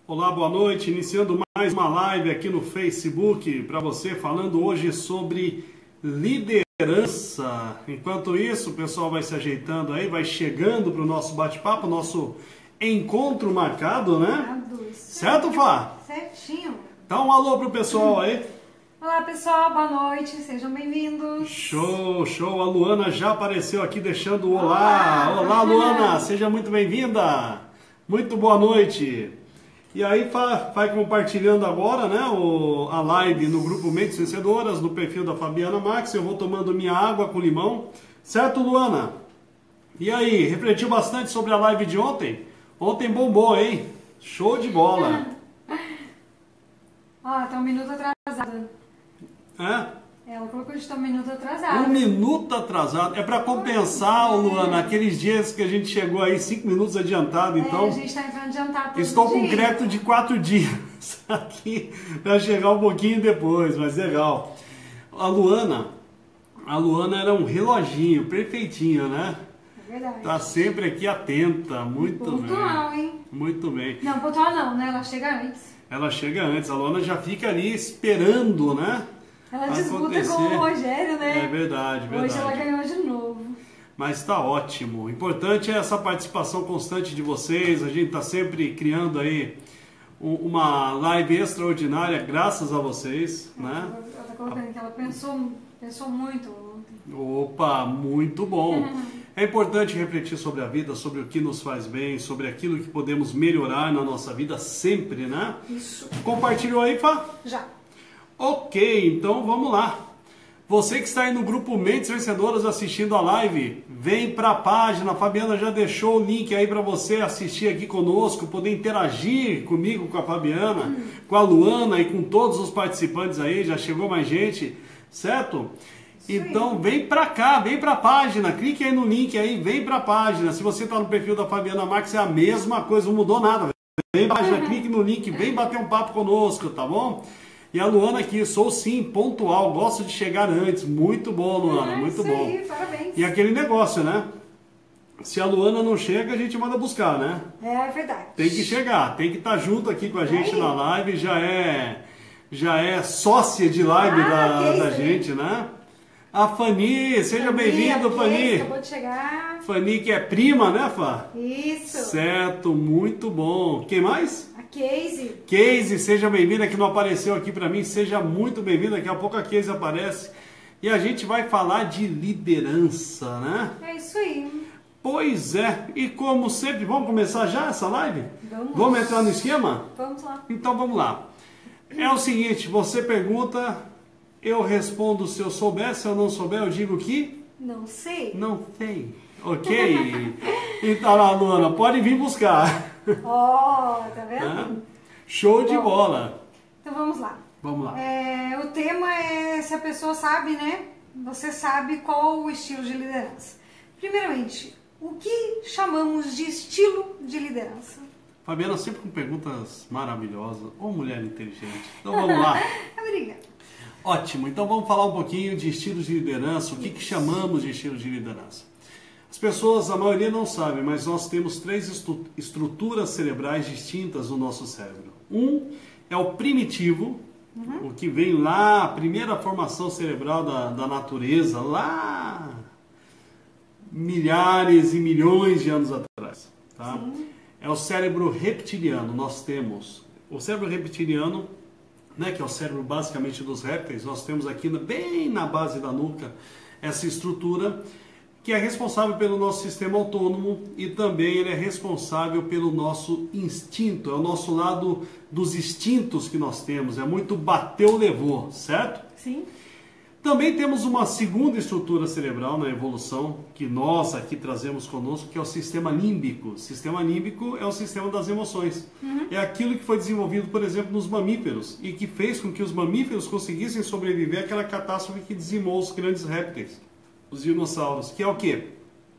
Olá, boa noite. Iniciando mais uma live aqui no Facebook para você, falando hoje sobre liderança. Enquanto isso, o pessoal vai se ajeitando aí, vai chegando para o nosso bate-papo, nosso encontro marcado, né? Certo, Fá? Certinho. Dá um alô pro pessoal aí. Olá, pessoal. Boa noite. Sejam bem-vindos. Show, show. A Luana já apareceu aqui deixando o olá. Olá, Luana. Seja muito bem-vinda. Muito boa noite. E aí vai compartilhando agora, né, a live no grupo Mentes Vencedoras, no perfil da Fabiana Max. Eu vou tomando minha água com limão. Certo, Luana? E aí, refletiu bastante sobre a live de ontem? Ontem bombou, hein? Show de bola. Ó, tá um minuto atrasado. É? Ela colocou que está um minuto atrasado. 1 minuto atrasado. É para compensar, Luana, aqueles dias que a gente chegou aí 5 minutos adiantado, então... a gente está entrando adiantado todo Estou com dia. crédito de 4 dias aqui para chegar um pouquinho depois, mas legal. A Luana era um reloginho perfeitinho, né? É verdade. Tá sempre aqui atenta, muito Pontual, bem. hein? Muito bem. Não, pontual não, né? Ela chega antes. Ela chega antes, a Luana já fica ali esperando, né? Ela disputa com o Rogério, né? É verdade, verdade. Hoje ela ganhou de novo. Mas está ótimo. O importante é essa participação constante de vocês. A gente está sempre criando aí uma live extraordinária graças a vocês, né? Ela tá colocando que ela pensou muito ontem. Opa, muito bom. É importante refletir sobre a vida, sobre o que nos faz bem, sobre aquilo que podemos melhorar na nossa vida sempre, né? Isso. Compartilhou aí, Fá? Já. Ok, então vamos lá. Você que está aí no grupo Mentes Vencedoras assistindo a live, vem para a página. A Fabiana já deixou o link aí para você assistir aqui conosco, poder interagir comigo, com a Fabiana, com a Luana e com todos os participantes aí. Já chegou mais gente, certo? Então vem para cá, vem para a página, clique aí no link aí, vem para a página. Se você está no perfil da Fabiana Max, é a mesma coisa, não mudou nada. Vem para a página, clique no link, vem bater um papo conosco, tá bom? E a Luana aqui, sou sim, pontual, gosto de chegar antes. Muito bom, Luana, muito bom. Aí, parabéns. E aquele negócio, né? Se a Luana não chega, a gente manda buscar, né? É verdade. Tem que chegar, tem que estar junto aqui com a gente na live, já é sócia de live da gente, né? A Fanny, seja bem-vindo, Fanny. Acabou de chegar. Fanny, que é prima, né, Fá? Isso. Certo, muito bom. Quem mais? A Casey. Casey, seja bem-vinda, que não apareceu aqui para mim, seja muito bem-vinda, daqui a pouco a Casey aparece. E a gente vai falar de liderança, né? É isso aí. Pois é, e como sempre, vamos começar já essa live? Vamos entrar no esquema? Vamos lá. Então vamos lá. É o seguinte, você pergunta, eu respondo se eu souber, se eu não souber eu digo que... Não sei. Não sei. Ok? Então lá, Luana, pode vir buscar. Ó, tá vendo? Show de bola. Então vamos lá. Vamos lá. O tema é se a pessoa sabe, né? Você sabe qual o estilo de liderança. Primeiramente, o que chamamos de estilo de liderança? Fabiana sempre com perguntas maravilhosas. Ô, mulher inteligente. Então vamos lá. Obrigada. Ótimo. Então vamos falar um pouquinho de estilos de liderança. O que chamamos de estilo de liderança? As pessoas, a maioria não sabe, mas nós temos 3 estruturas cerebrais distintas no nosso cérebro. Um é o primitivo, o que vem lá, a primeira formação cerebral da natureza, lá milhares e milhões de anos atrás. Tá? É o cérebro reptiliano. Nós temos o cérebro reptiliano, né, que é o cérebro basicamente dos répteis. Nós temos aqui bem na base da nuca essa estrutura que é responsável pelo nosso sistema autônomo e também ele é responsável pelo nosso instinto, é o nosso lado dos instintos que nós temos, é muito bateu, levou, certo? Sim. Também temos uma segunda estrutura cerebral na evolução, que nós aqui trazemos conosco, que é o sistema límbico. O sistema límbico é o sistema das emoções. É aquilo que foi desenvolvido, por exemplo, nos mamíferos, e que fez com que os mamíferos conseguissem sobreviver àquela catástrofe que dizimou os grandes répteis. Os dinossauros, que é o quê?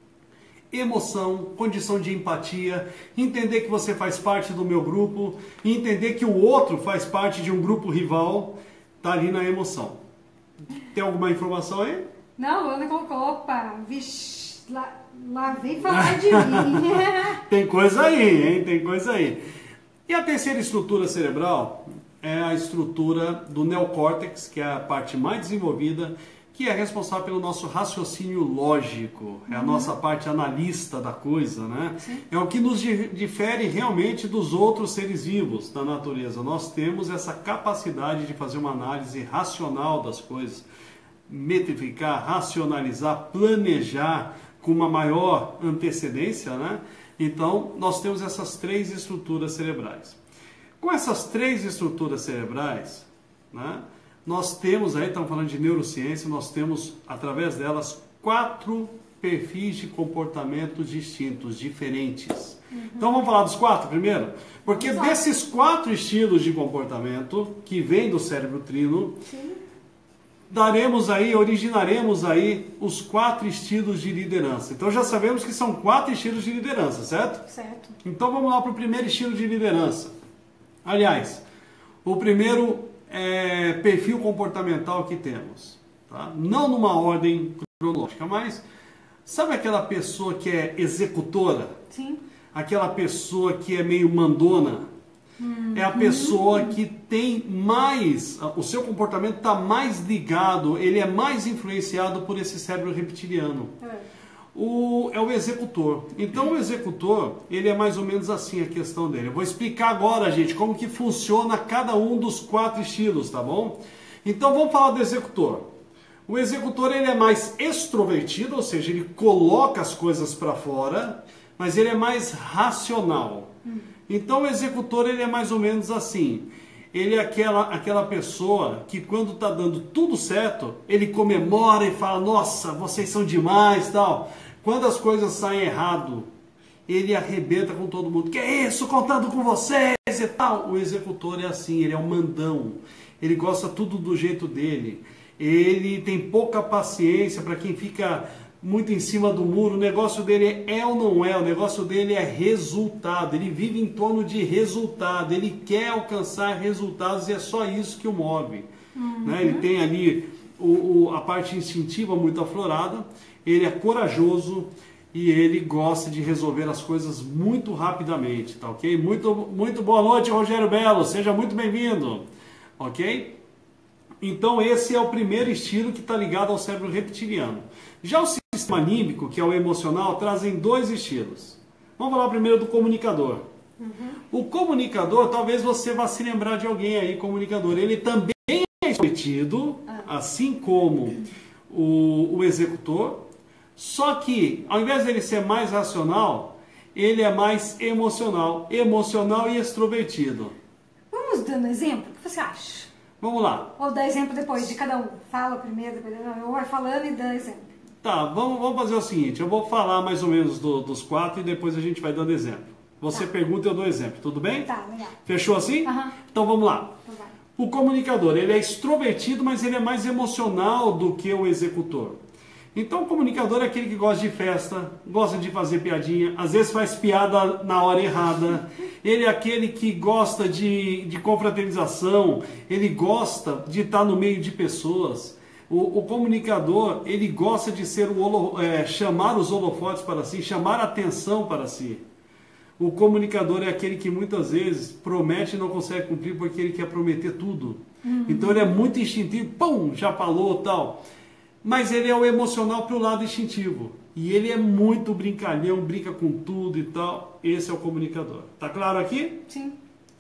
Emoção, condição de empatia, entender que você faz parte do meu grupo, entender que o outro faz parte de um grupo rival, tá ali na emoção. Tem alguma informação aí? Não, Ana colocou, opa, vixe, lá vem falar de mim. Tem coisa aí, hein? Tem coisa aí. E a terceira estrutura cerebral é a estrutura do neocórtex, que é a parte mais desenvolvida, que é responsável pelo nosso raciocínio lógico, é a nossa parte analista da coisa, né? Sim. É o que nos difere realmente dos outros seres vivos da natureza. Nós temos essa capacidade de fazer uma análise racional das coisas, metrificar, racionalizar, planejar com uma maior antecedência, né? Então, nós temos essas três estruturas cerebrais. Com essas três estruturas cerebrais, né, nós temos aí, estamos falando de neurociência, nós temos, através delas, 4 perfis de comportamentos distintos, diferentes. Então, vamos falar dos 4 primeiro? Porque desses 4 estilos de comportamento, que vêm do cérebro trino, Sim. originaremos aí os 4 estilos de liderança. Então já sabemos que são 4 estilos de liderança, certo? Certo. Então vamos lá para o primeiro estilo de liderança. Aliás, o primeiro perfil comportamental que temos, tá? Não numa ordem cronológica, mas sabe aquela pessoa que é executora? Sim. Aquela pessoa que é meio mandona? É a pessoa que tem mais, o seu comportamento está mais ligado, ele é mais influenciado por esse cérebro reptiliano. É o executor. Então o executor, ele é mais ou menos assim a questão dele. Eu vou explicar agora, gente, como que funciona cada um dos 4 estilos, tá bom? Então vamos falar do executor. O executor, ele é mais extrovertido, ou seja, ele coloca as coisas para fora, mas ele é mais racional. Então o executor, ele é mais ou menos assim, ele é aquela pessoa que quando está dando tudo certo, ele comemora e fala, nossa, vocês são demais, tal. Quando as coisas saem errado, ele arrebenta com todo mundo, que é isso, contando com vocês e tal. O executor é assim, ele é um mandão, ele gosta tudo do jeito dele, ele tem pouca paciência para quem fica muito em cima do muro. O negócio dele é ou não é, o negócio dele é resultado, ele vive em torno de resultado, ele quer alcançar resultados e é só isso que o move. Né? Ele tem ali a parte instintiva muito aflorada, ele é corajoso e ele gosta de resolver as coisas muito rapidamente, tá ok? Muito boa noite, Rogério Belo, seja muito bem-vindo, ok? Então esse é o primeiro estilo que está ligado ao cérebro reptiliano. Já o sistema límbico, que é o emocional, trazem 2 estilos. Vamos falar primeiro do comunicador. O comunicador, talvez você vá se lembrar de alguém aí, comunicador. Ele também é extrovertido, assim como o executor, só que ao invés dele ser mais racional, ele é mais emocional e extrovertido. Vamos dando exemplo? O que você acha? Vamos lá. Ou dá exemplo depois de cada um? Fala primeiro, depois ou vai falando e dá exemplo. Tá, vamos fazer o seguinte, eu vou falar mais ou menos dos 4 e depois a gente vai dando exemplo. Você pergunta e eu dou exemplo, tudo bem? Tá, legal. Fechou assim? Aham. Então vamos lá. Então vai. O comunicador, ele é extrovertido, mas ele é mais emocional do que o executor. Então o comunicador é aquele que gosta de festa, gosta de fazer piadinha, às vezes faz piada na hora errada. Ele é aquele que gosta de confraternização, ele gosta de estar no meio de pessoas. O comunicador, ele gosta de ser chamar os holofotes para si, chamar a atenção para si. O comunicador é aquele que muitas vezes promete e não consegue cumprir porque ele quer prometer tudo. Então ele é muito instintivo, pum, já falou, tal. Mas ele é o emocional para o lado instintivo. E ele é muito brincalhão, brinca com tudo e tal. Esse é o comunicador. Tá claro aqui? Sim.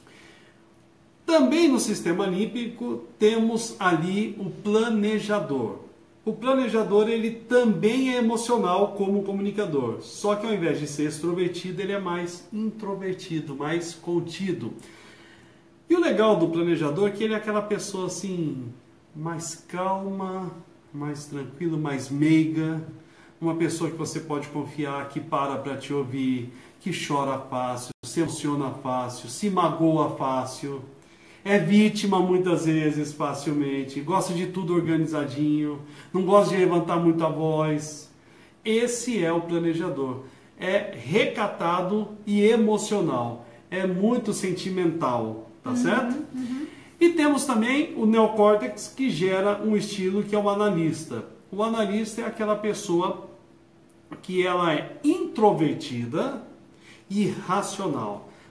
Também no sistema límbico temos ali o planejador. O planejador, ele também é emocional como o comunicador. Só que ao invés de ser extrovertido, ele é mais introvertido, mais contido. E o legal do planejador é que ele é aquela pessoa assim, mais calma, mais tranquilo, mais meiga, uma pessoa que você pode confiar, que para te ouvir, que chora fácil, se emociona fácil, se magoa fácil, é vítima muitas vezes facilmente, gosta de tudo organizadinho, não gosta de levantar muito a voz. Esse é o planejador, é recatado e emocional, é muito sentimental, tá certo? E temos também o neocórtex, que gera um estilo que é o analista. O analista é aquela pessoa que ela é introvertida e racional.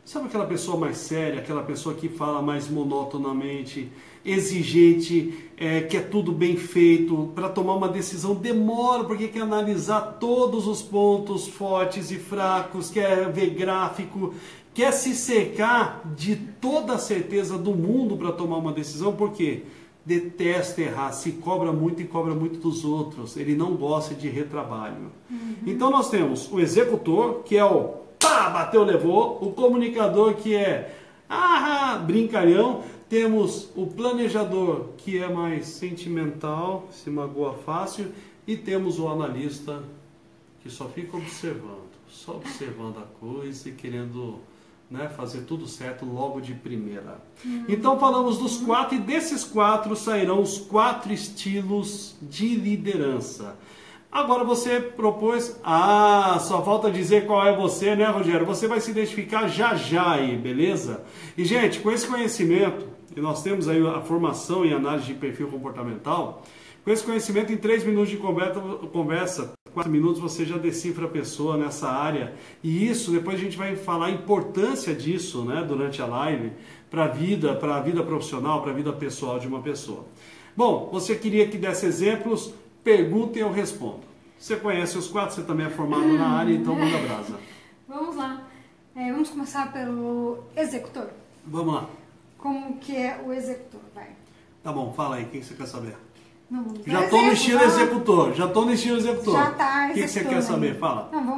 Sabe aquela pessoa mais séria, aquela pessoa que fala mais monotonamente, exigente, quer tudo bem feito, para tomar uma decisão demora, porque quer analisar todos os pontos fortes e fracos, quer ver gráfico, quer se cercar de toda a certeza do mundo para tomar uma decisão, porque detesta errar, se cobra muito e cobra muito dos outros, ele não gosta de retrabalho. Então nós temos o executor, que é o pá, bateu, levou, o comunicador, que é brincalhão, temos o planejador, que é mais sentimental, se magoa fácil, e temos o analista, que só fica observando a coisa e querendo, né, fazer tudo certo logo de primeira. Então falamos dos 4 e desses 4 sairão os 4 estilos de liderança. Agora você propôs, só falta dizer qual é você, né, Rogério? Você vai se identificar já aí, beleza? E gente, com esse conhecimento, e nós temos aí a formação em análise de perfil comportamental, com esse conhecimento em 3 minutos de conversa, 4 minutos você já decifra a pessoa nessa área, e isso, depois a gente vai falar a importância disso, né, durante a live, para a vida profissional, para a vida pessoal de uma pessoa. Bom, você queria que desse exemplos, pergunta e eu respondo. Você conhece os 4, você também é formado na área, então manda brasa. Vamos lá. Vamos começar pelo executor. Vamos lá. Como que é o executor? Vai. Tá bom, fala aí, o que você quer saber? Não, vamos Já estou no estilo executor, Já tá executando. O que você quer saber? Fala. Não,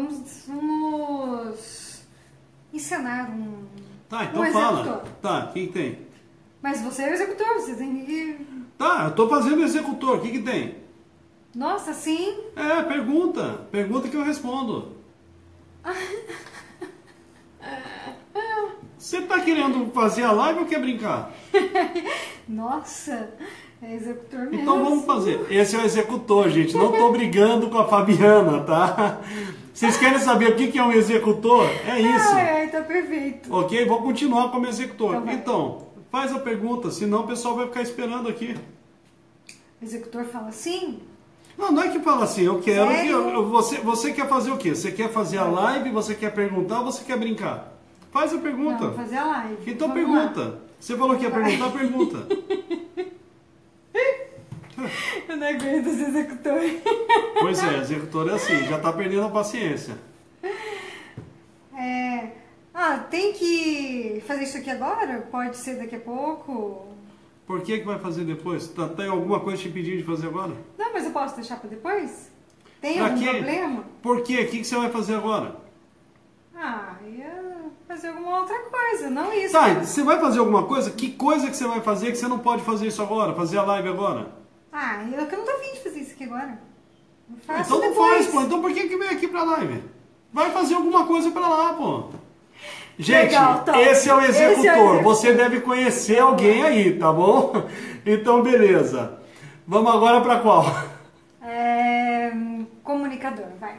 vamos encenar um Tá, então executor. Fala. Tá, o que tem? Mas você é o executor, você tem que... Tá, eu estou fazendo o executor, o que tem? Nossa, sim. Pergunta que eu respondo. Você tá querendo fazer a live ou quer brincar? Nossa, é executor mesmo. Então vamos fazer. Esse é o executor, gente. Não tô brigando com a Fabiana, tá? Vocês querem saber o que é um executor? É isso. Tá perfeito. Ok? Vou continuar como executor. Então, faz a pergunta, senão o pessoal vai ficar esperando aqui. O executor fala assim? Não é que fala assim, eu quero Sério? que... Você quer fazer o quê? Você quer fazer a live, você quer perguntar ou você quer brincar? Faz a pergunta. Não, fazer a live. Então Vamos pergunta. lá. Você falou que ia perguntar, pergunta. Eu não aguento esse executor. Pois é, executor é assim, já tá perdendo a paciência. Tem que fazer isso aqui agora? Pode ser daqui a pouco? Por que vai fazer depois? Tem alguma coisa te pedindo de fazer agora? Não, mas eu posso deixar para depois? Tem Pra algum quê? problema? Por quê? O que você vai fazer agora? Ia fazer alguma outra coisa, não isso. Tá, você vai fazer alguma coisa? Que coisa que você vai fazer que você não pode fazer isso agora? Fazer a live agora? Eu que não tô afim de fazer isso aqui agora. Eu faço Então não depois. faz, pô. Então por que vem aqui pra live? Vai fazer alguma coisa pra lá, pô. Gente, Legal, top. esse é o executor. Esse é o executor. Você deve conhecer alguém aí, tá bom? Então, beleza. Vamos agora pra qual? Comunicador, vai.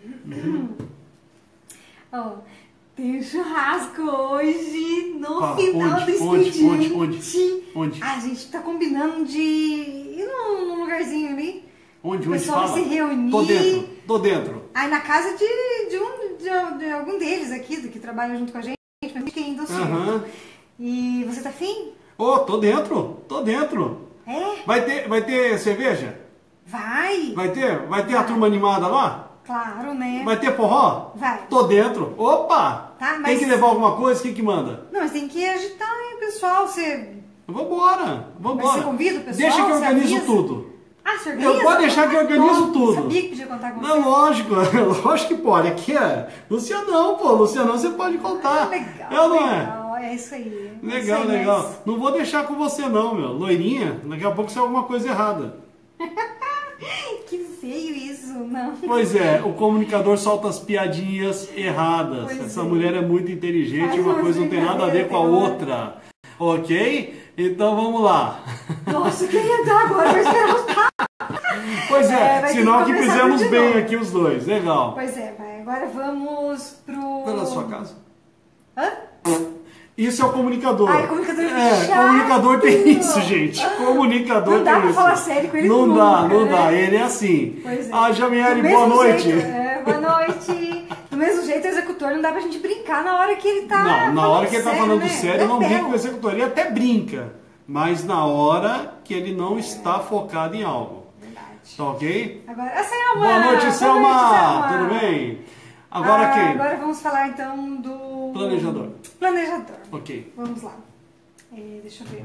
Tem um churrasco hoje no final do expediente. Onde? A gente tá combinando de ir num lugarzinho ali. Onde? O pessoal Fala. vai se reunir. Tô dentro. Aí na casa de algum deles aqui, que trabalha junto com a gente, mas a gente ainda Aham. E você tá afim? Tô dentro. É? Vai ter cerveja? Vai! Vai ter a turma animada lá? Claro, né? Vai ter forró? Vai. Tô dentro. Opa! Tá, mas... Tem que levar alguma coisa? Quem que manda? Não, mas tem que agitar aí, pessoal. Vambora. Mas você convida o pessoal? Deixa que eu Você organizo avisa? tudo. Você organiza? Pode deixar que eu organizo tudo. Sabia que podia contar com você. Não, lógico que pode. Aqui é Lucianão, pô. Lucianão você pode contar. Legal, não legal. É isso aí. Legal, legal. Não vou deixar com você não, meu. Loirinha, daqui a pouco sai alguma coisa errada. Que feio isso, não. Pois é, o comunicador solta as piadinhas erradas. Pois Essa é. mulher é muito inteligente, Faz uma umas coisa não tem nada a ver com a outra. Ok? Então vamos lá. Nossa, quem ia entrar agora? Vai esperar os papos. Pois vai ter sinal que começar fizemos tudo de bem novo. aqui os dois. Legal. Pois é, vai. Agora vamos pro... Pela sua casa. Hã? Isso é o comunicador. Ai, comunicador chato. Comunicador tem isso, gente. Comunicador Não dá tem pra isso. falar sério com ele Não nunca, dá. né? Ele é assim. Pois é. Jamiele, Do boa mesmo noite. jeito, boa noite. Do mesmo jeito, o executor executor não dá pra gente brincar na hora que ele tá Não, na hora que ele tá falando né? sério, eu não brinco com o executor. Ele até brinca, mas na hora que ele não está focado em algo. Verdade. Tá ok? Agora, a Selma! Boa noite, Selma! Boa noite, Selma! Tudo bem? Agora quem? Agora vamos falar então do... Planejador. Planejador. Ok. Vamos lá. Deixa eu ver.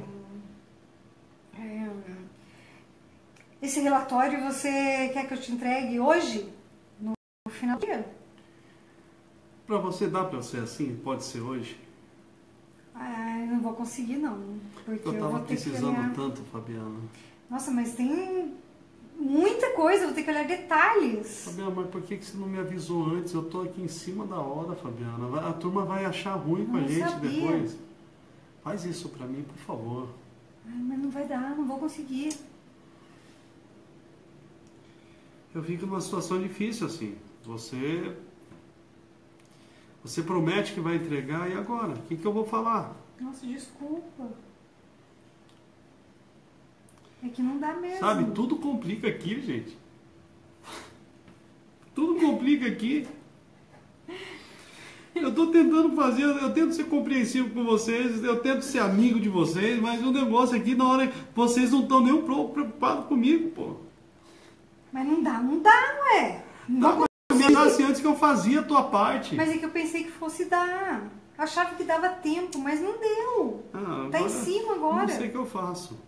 Esse relatório você quer que eu te entregue hoje? No final do dia? Pra você, dá pra ser assim? Pode ser hoje? Não vou conseguir não. Porque Eu tava vou ter que precisando olhar... tanto, Fabiana. Nossa, mas tem muita coisa, eu vou ter que olhar detalhes. Fabiana, mas por que você não me avisou antes? Eu tô aqui em cima da hora, Fabiana. A turma vai achar ruim com a Não gente sabia. depois. Faz isso pra mim, por favor. Mas não vai dar, não vou conseguir. Eu fico numa situação difícil assim. Você promete que vai entregar, e agora? O que eu vou falar? Nossa, desculpa. É que não dá mesmo. Sabe, tudo complica aqui, gente. Tudo complica aqui. Eu tô tentando fazer, eu tento ser compreensivo com vocês, eu tento ser amigo de vocês, mas o negócio aqui, na hora, vocês não estão nem um pouco preocupados comigo, pô. Mas não dá, não é? Dá pra me avisasse antes que eu fazia a tua parte. Mas é que eu pensei que fosse dar. Achava que dava tempo, mas não deu. Tá em cima agora. Não sei o que eu faço.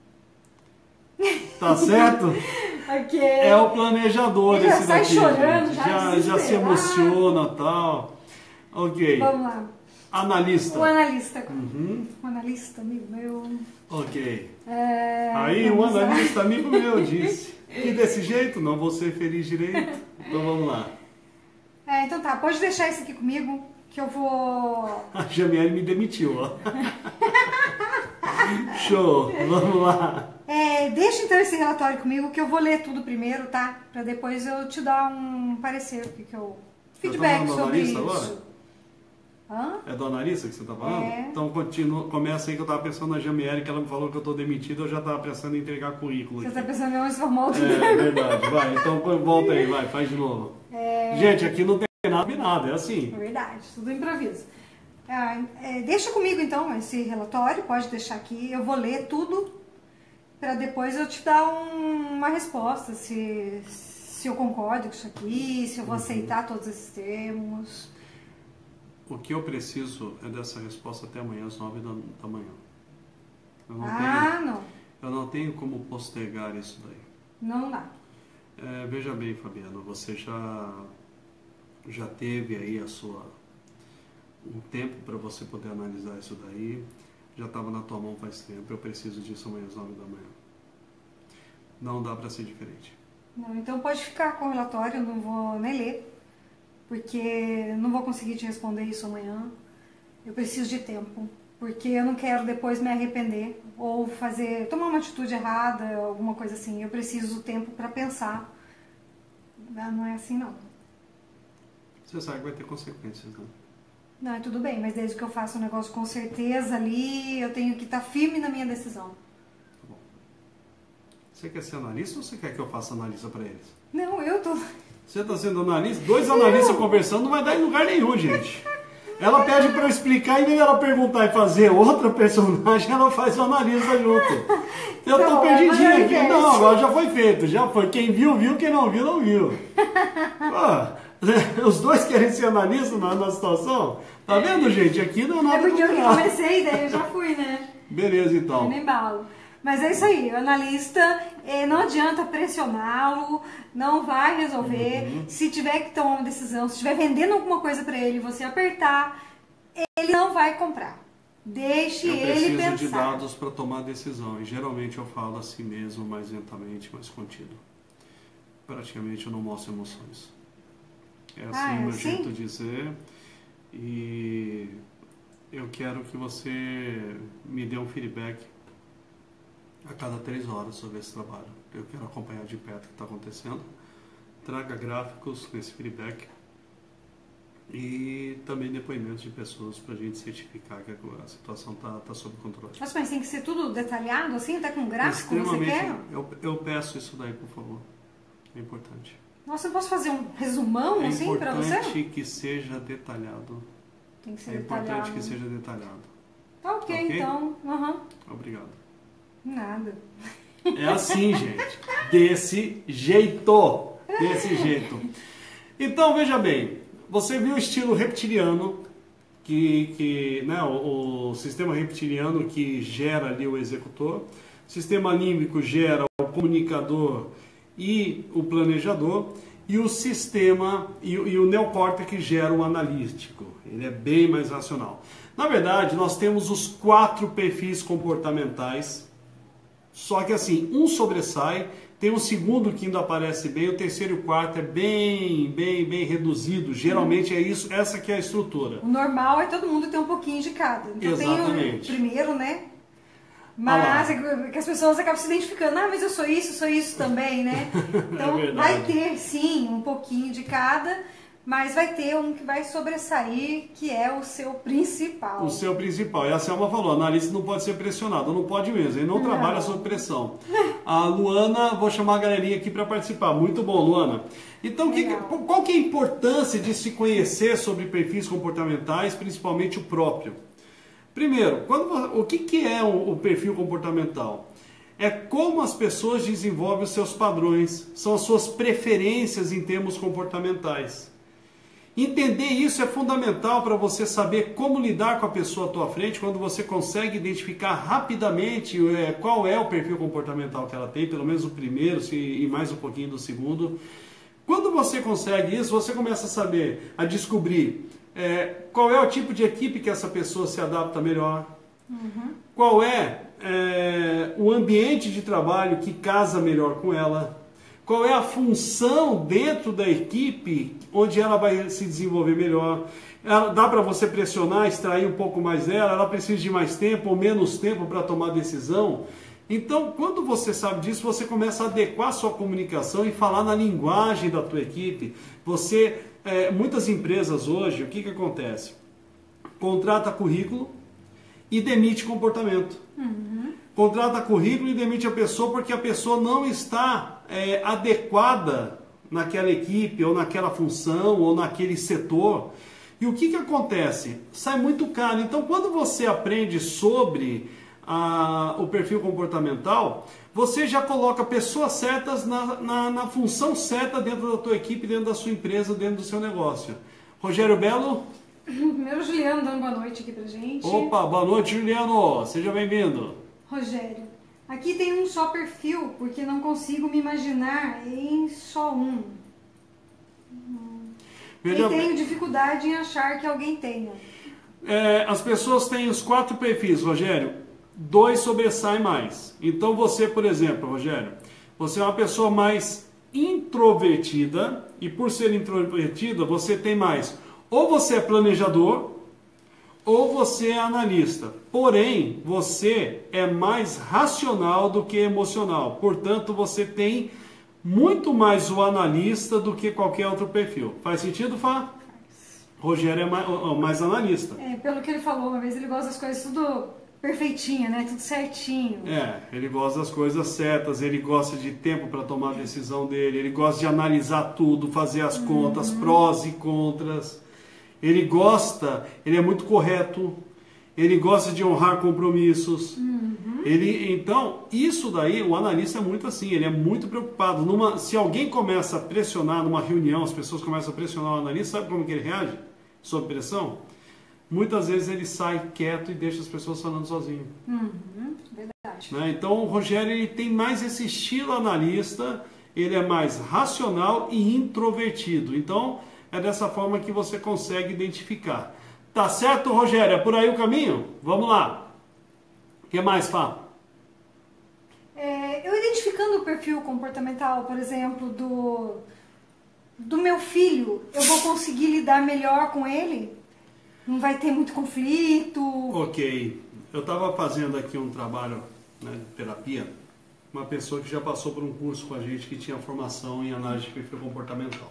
Tá certo? Okay. É o planejador Ele já esse sai daqui. chorando, gente. Já se emociona e tal. Ok. Vamos lá. Analista. O analista. Uhum. O analista, amigo meu. Ok. Aí o analista, amigo meu, disse. E desse jeito, não vou ser feliz direito. Então vamos lá. Então tá, pode deixar isso aqui comigo, que eu vou... A Jamiele me demitiu, ó. Show, vamos lá. Deixa então esse relatório comigo, que eu vou ler tudo primeiro, tá? Pra depois eu te dar um parecer, feedback sobre isso. Agora? Hã? É do analista que você tá falando? É. Então começa aí que eu tava pensando na Jamiele, que ela me falou que eu tô demitido, eu já tava pensando em entregar currículo. Você aqui. tá pensando em onde formar outro? É verdade, vai, então volta aí, vai, faz de novo. Gente, aqui não tem nada de nada, é assim. É verdade, tudo improviso. Deixa comigo então esse relatório, pode deixar aqui, eu vou ler tudo para depois eu te dar uma resposta, se eu concordo com isso aqui, se eu vou aceitar todos esses termos. O que eu preciso é dessa resposta até amanhã às 9 da manhã. Eu não tenho como postergar isso daí. Não dá. Veja bem, Fabiana, você já teve aí um tempo para você poder analisar isso daí, já estava na tua mão faz tempo, eu preciso disso amanhã às 9 da manhã. Não dá para ser diferente. Não, então pode ficar com o relatório, eu não vou nem ler, porque não vou conseguir te responder isso amanhã. Eu preciso de tempo, porque eu não quero depois me arrepender ou tomar uma atitude errada, alguma coisa assim. Eu preciso do tempo para pensar. Não é assim não. Você sabe que vai ter consequências, né? Não, tudo bem, mas desde que eu faça o negócio com certeza ali, eu tenho que estar firme na minha decisão. Tá bom. Você quer ser analista ou você quer que eu faça analista para eles? Não, eu tô... Você está sendo analista? 2 analistas conversando não vai dar em lugar nenhum, gente. Ela pede para eu explicar, em vez de ela perguntar e fazer outra personagem, ela faz o analista junto. Eu tô perdidinho aqui. Não, agora já foi feito, já foi. Quem viu, viu, quem não viu, não viu. Os dois querem ser analistas na situação? Tá vendo, gente? Aqui não é nada. É porque eu que comecei, daí eu já fui, né? Beleza, então. Eu nem balo. Mas é isso aí, o analista, não adianta pressioná-lo, não vai resolver. Se tiver que tomar uma decisão, se estiver vendendo alguma coisa para ele, você apertar, ele não vai comprar. Deixe ele pensar. Eu preciso de dados para tomar decisão. E geralmente eu falo assim mesmo, mais lentamente, mais contido. Praticamente eu não mostro emoções. É assim o meu jeito de ser. E eu quero que você me dê um feedback a cada 3 horas sobre esse trabalho. Eu quero acompanhar de perto o que está acontecendo. Traga gráficos nesse feedback e também depoimentos de pessoas para a gente certificar que a situação está sob controle. Mas tem que ser tudo detalhado assim? Tá com gráfico? Você quer? Eu peço isso daí, por favor. É importante. Nossa, eu posso fazer um resumão assim para você? É importante que seja detalhado. Tem que ser É detalhado. importante que seja detalhado. Tá ok, então. Obrigado. Nada. É assim, gente. Desse jeito. Desse jeito. Então, veja bem. Você viu o estilo reptiliano, né, o sistema reptiliano que gera ali o executor. O sistema límbico gera o comunicador e o planejador. E o sistema, e o neocórtex gera o analítico. Ele é bem mais racional. Na verdade, nós temos os 4 perfis comportamentais. Só que assim, um sobressai, tem um segundo que ainda aparece bem, o terceiro e o quarto é bem reduzido. Geralmente é isso, essa que é a estrutura. O normal é todo mundo ter um pouquinho de cada. Então Exatamente. tem o primeiro, né? Mas é que as pessoas acabam se identificando, mas eu sou isso também, né? Então vai ter sim um pouquinho de cada, mas vai ter um que vai sobressair, que é o seu principal. O seu principal. E a Selma falou, o analista não pode ser pressionado, não pode mesmo, ele não trabalha sob pressão. A Luana, vou chamar a galerinha aqui para participar. Muito bom, Luana. Então, qual que é a importância de se conhecer sobre perfis comportamentais, principalmente o próprio? Primeiro, o que é o perfil comportamental? É como as pessoas desenvolvem os seus padrões, são as suas preferências em termos comportamentais. Entender isso é fundamental para você saber como lidar com a pessoa à tua frente, quando você consegue identificar rapidamente qual é o perfil comportamental que ela tem, pelo menos o primeiro e mais um pouquinho do segundo. Quando você consegue isso, você começa a saber, a descobrir qual é o tipo de equipe que essa pessoa se adapta melhor, qual é o ambiente de trabalho que casa melhor com ela, qual é a função dentro da equipe onde ela vai se desenvolver melhor. Dá para você pressionar, extrair um pouco mais dela, ela precisa de mais tempo ou menos tempo para tomar decisão. Então, quando você sabe disso, você começa a adequar a sua comunicação e falar na linguagem da tua equipe. Muitas empresas hoje, o que acontece? Contrata currículo e demite comportamento. Contrata currículo e demite a pessoa porque a pessoa não está adequada naquela equipe, ou naquela função, ou naquele setor. E o que acontece? Sai muito caro. Então, quando você aprende sobre o perfil comportamental, você já coloca pessoas certas na função certa dentro da tua equipe, dentro da sua empresa, dentro do seu negócio. Rogério Belo? Primeiro, Juliano dando boa noite aqui pra gente. Opa, boa noite, Juliano. Seja bem-vindo. Rogério, aqui tem um só perfil, porque não consigo me imaginar em só um. E tenho dificuldade em achar que alguém tenha. As pessoas têm os 4 perfis, Rogério. 2 sobressaem mais. Então você, por exemplo, Rogério, você é uma pessoa mais introvertida, e por ser introvertida, você tem mais. Ou você é planejador, ou você é analista. Porém, você é mais racional do que emocional. Portanto, você tem muito mais o analista do que qualquer outro perfil. Faz sentido, Fá? Rogério é mais analista. Pelo que ele falou uma vez, ele gosta das coisas tudo perfeitinho, né? Tudo certinho. Ele gosta das coisas certas, ele gosta de tempo para tomar a decisão dele, ele gosta de analisar tudo, fazer as contas, prós e contras. Ele é muito correto, ele gosta de honrar compromissos. Então, isso daí, o analista é muito assim, ele é muito preocupado. Se alguém começa a pressionar numa reunião, as pessoas começam a pressionar o analista, sabe como que ele reage? Sob pressão? Muitas vezes ele sai quieto e deixa as pessoas falando sozinho. Verdade. Então, o Rogério ele tem mais esse estilo analista, ele é mais racional e introvertido. Então, é dessa forma que você consegue identificar. Tá certo, Rogério? É por aí o caminho? Vamos lá. O que mais, Fá? Eu identificando o perfil comportamental, por exemplo, do meu filho, eu vou conseguir lidar melhor com ele? Não vai ter muito conflito? Ok. Eu estava fazendo aqui um trabalho, né, de terapia, uma pessoa que já passou por um curso com a gente que tinha formação em análise de perfil comportamental.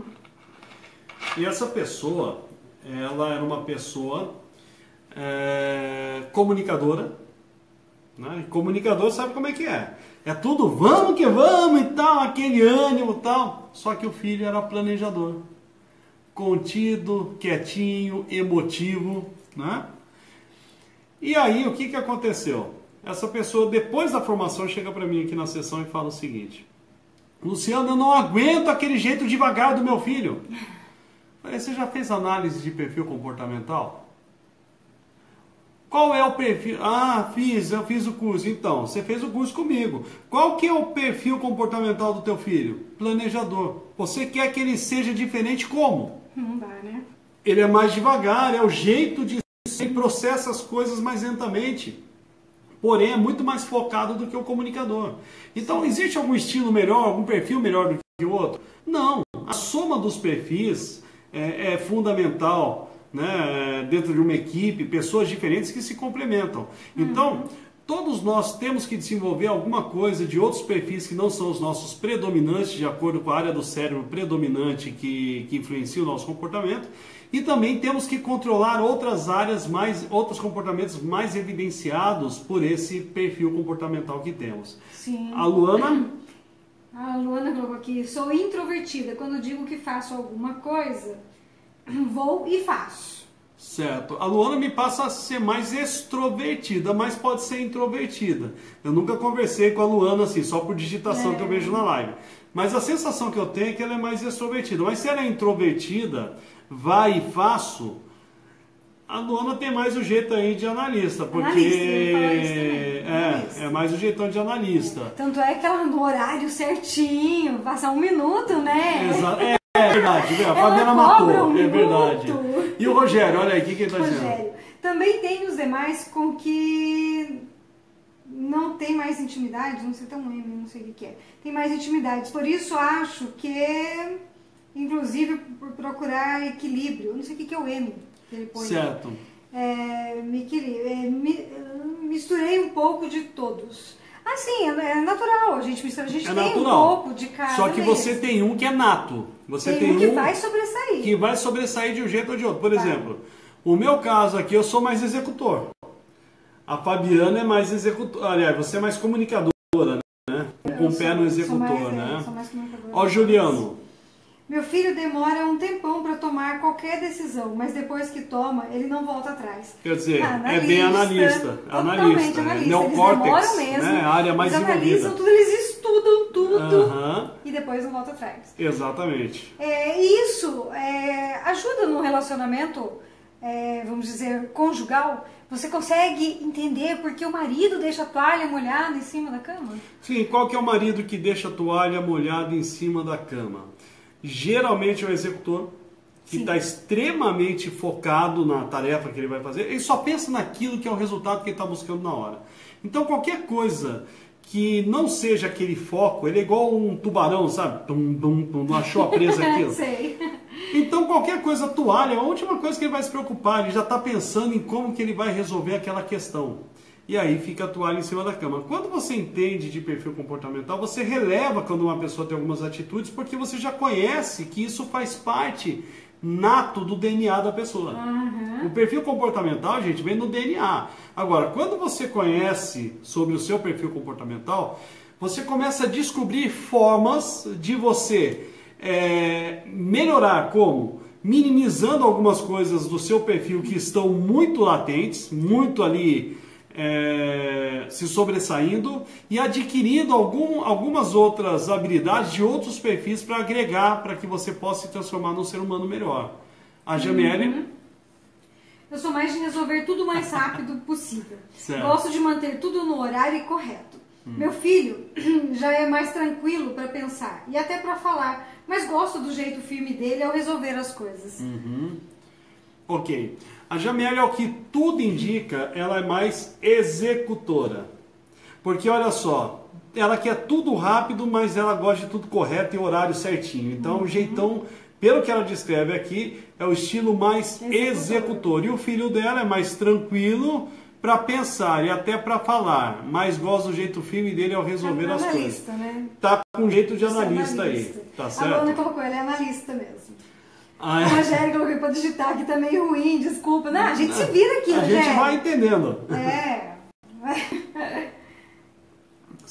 E essa pessoa, ela era uma pessoa comunicadora, Né? E comunicador sabe como é que é. É tudo vamos que vamos e tal, aquele ânimo e tal. Só que o filho era planejador. Contido, quietinho, emotivo, né? E aí, o que que aconteceu? Essa pessoa, depois da formação, chega para mim aqui na sessão e fala o seguinte: Luciano, eu não aguento aquele jeito devagar do meu filho. Eu falei, você já fez análise de perfil comportamental? Qual é o perfil? Ah, eu fiz o curso. Então, você fez o curso comigo. Qual que é o perfil comportamental do teu filho? Planejador. Você quer que ele seja diferente como? Não dá, né? Ele é mais devagar, é o jeito de ser, processa as coisas mais lentamente. Porém, é muito mais focado do que o comunicador. Então, existe algum estilo melhor, algum perfil melhor do que o outro? Não. A soma dos perfis é fundamental. Né, dentro de uma equipe, pessoas diferentes que se complementam. Então, todos nós temos que desenvolver alguma coisa de outros perfis que não são os nossos predominantes, de acordo com a área do cérebro predominante que influencia o nosso comportamento, e também temos que controlar outras áreas, outros comportamentos mais evidenciados por esse perfil comportamental que temos. Sim. A Luana colocou aqui, sou introvertida. Quando digo que faço alguma coisa, vou e faço. Certo. A Luana me passa a ser mais extrovertida, mas pode ser introvertida. Eu nunca conversei com a Luana assim, só por digitação que eu vejo na live. Mas a sensação que eu tenho é que ela é mais extrovertida. Mas se ela é introvertida, vai e faço, a Luana tem mais o jeito aí de analista, porque é mais o jeitão de analista. Tanto é que ela no horário certinho, passa 1 minuto, né? Exato. É verdade, a Fabiana matou, é verdade. E o Rogério, olha aí, o que ele está dizendo? Também tem os demais com que não tem mais intimidade, não sei, tem um M, não sei o que é. Tem mais intimidades, por isso acho que, inclusive, por procurar equilíbrio, não sei o que é o M que ele põe. Certo. Misturei um pouco de todos. Assim, é natural, a gente tem natural. Um pouco de cada. Só que você tem um que é nato. Você tem um que vai sobressair. Que vai sobressair de um jeito ou de outro. Por exemplo, o meu caso aqui, eu sou mais executor. A Fabiana é mais executor. Aliás, você é mais comunicadora, né? Com o pé no executor, né? Sou mais comunicadora. Ó, Juliano. Meu filho demora um tempão para tomar qualquer decisão, mas depois que toma, ele não volta atrás. Quer dizer, é bem analista. Totalmente analista. Neocórtex, eles demoram mesmo, né? A área mais eles envolvida. Analisam tudo, eles estudam tudo e depois não volta atrás. Exatamente. Isso ajuda no relacionamento, vamos dizer, conjugal. Você consegue entender por que o marido deixa a toalha molhada em cima da cama? Sim, qual que é o marido que deixa a toalha molhada em cima da cama? Geralmente é o executor, que está extremamente focado na tarefa que ele vai fazer. Ele só pensa naquilo que é o resultado que ele está buscando na hora. Então qualquer coisa que não seja aquele foco, ele é igual um tubarão, sabe? Não achou a presa aquilo. Sei. Então qualquer coisa, toalha, a última coisa que ele vai se preocupar, ele já está pensando em como que ele vai resolver aquela questão. E aí fica a toalha em cima da cama. Quando você entende de perfil comportamental, você releva quando uma pessoa tem algumas atitudes, porque você já conhece que isso faz parte nato do DNA da pessoa. O perfil comportamental, gente, vem no DNA. Agora, quando você conhece sobre o seu perfil comportamental, você começa a descobrir formas de você melhorar, como? Minimizando algumas coisas do seu perfil que estão muito latentes, muito ali se sobressaindo, e adquirindo algumas outras habilidades de outros perfis para agregar, para que você possa se transformar num ser humano melhor. A Jamiele? Eu sou mais de resolver tudo o mais rápido possível. Certo. Gosto de manter tudo no horário correto. Meu filho já é mais tranquilo para pensar e até para falar, mas gosto do jeito firme dele ao resolver as coisas. Ok. A Jamiele, ao que tudo indica, ela é mais executora. Porque olha só, ela quer tudo rápido, mas ela gosta de tudo correto e horário certinho. Então o jeitão, pelo que ela descreve aqui, é o estilo mais executor. E o filho dela é mais tranquilo para pensar e até para falar, mas gosta do jeito firme dele ao resolver as coisas. Né? Tá com jeito de analista aí, tá certo? A Luana colocou, ele é analista mesmo. A Rogério colocou para digitar aqui, tá meio ruim, desculpa. Não, a gente se vira aqui, A gente vai entendendo.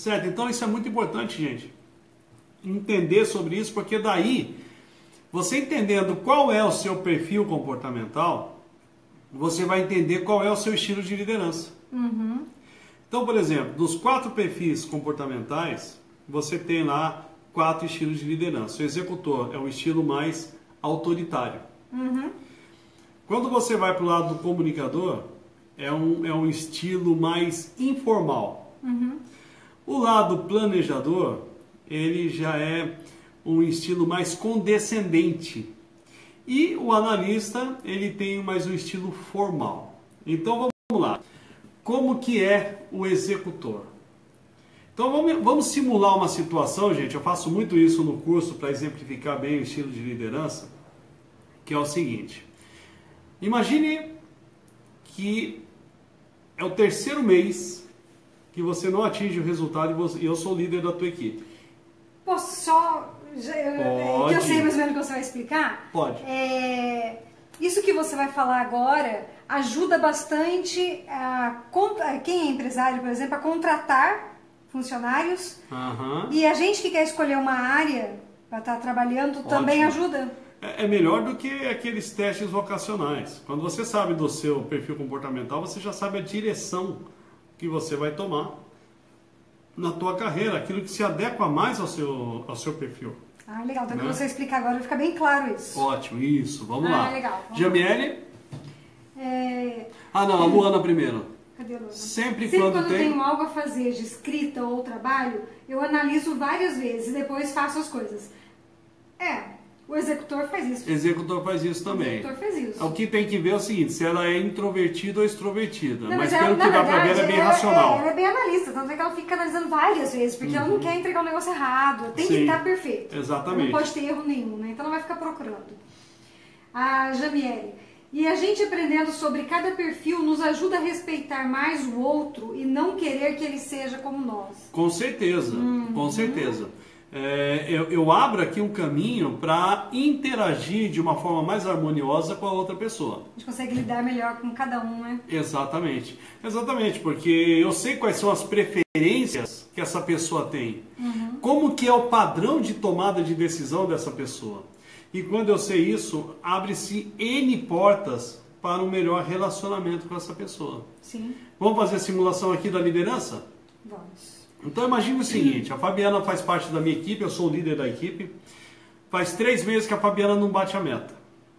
Certo? Então isso é muito importante, gente. Entender sobre isso, porque daí, você entendendo qual é o seu perfil comportamental, você vai entender qual é o seu estilo de liderança. Uhum. Então, por exemplo, dos 4 perfis comportamentais, você tem lá 4 estilos de liderança. O executor é um estilo mais autoritário. Uhum. Quando você vai para o lado do comunicador, é um estilo mais informal. Uhum. O lado planejador, ele já é um estilo mais condescendente. E o analista, ele tem mais um estilo formal. Então vamos lá. Como que é o executor? Então vamos simular uma situação, gente. Eu faço muito isso no curso para exemplificar bem o estilo de liderança, que é o seguinte. Imagine que é o 3º mês que você não atinge o resultado e eu sou o líder da tua equipe. Posso só... Pode. Que eu sei mais ou menos o que você vai explicar? Pode. Isso que você vai falar agora ajuda bastante quem é empresário, por exemplo, a contratar funcionários. Uhum. E a gente que quer escolher uma área para estar trabalhando também ajuda. É melhor do que aqueles testes vocacionais. Quando você sabe do seu perfil comportamental, você já sabe a direção que você vai tomar na tua carreira, aquilo que se adequa mais ao seu perfil. Ah, legal. Então, né? que você explicar agora, fica bem claro isso. Ótimo, isso. Vamos lá. Legal. Jamiele? Ah, não, a Luana primeiro. Cadê a Luana? Sempre quando tem... eu tenho algo a fazer de escrita ou trabalho, eu analiso várias vezes e depois faço as coisas. O executor faz isso. O executor faz isso também. O executor faz isso. O que tem que ver é o seguinte, se ela é introvertida ou extrovertida. Não, mas pelo que dá pra ver, ela é bem ela racional. Ela é bem analista, tanto é que ela fica analisando várias vezes, porque ela não quer entregar um negócio errado, tem que estar perfeito. Exatamente. Não pode ter erro nenhum, né? Então ela vai ficar procurando. A Jamiele. E a gente aprendendo sobre cada perfil nos ajuda a respeitar mais o outro e não querer que ele seja como nós. Com certeza, com certeza. Eu abro aqui um caminho para interagir de uma forma mais harmoniosa com a outra pessoa. A gente consegue lidar melhor com cada um, né? Exatamente. Exatamente, porque eu sei quais são as preferências que essa pessoa tem. Como que é o padrão de tomada de decisão dessa pessoa. E quando eu sei isso, abre-se N portas para um melhor relacionamento com essa pessoa. Sim. Vamos fazer a simulação aqui da liderança? Vamos. Então imagine o seguinte, a Fabiana faz parte da minha equipe, eu sou o líder da equipe. Faz 3 meses que a Fabiana não bate a meta.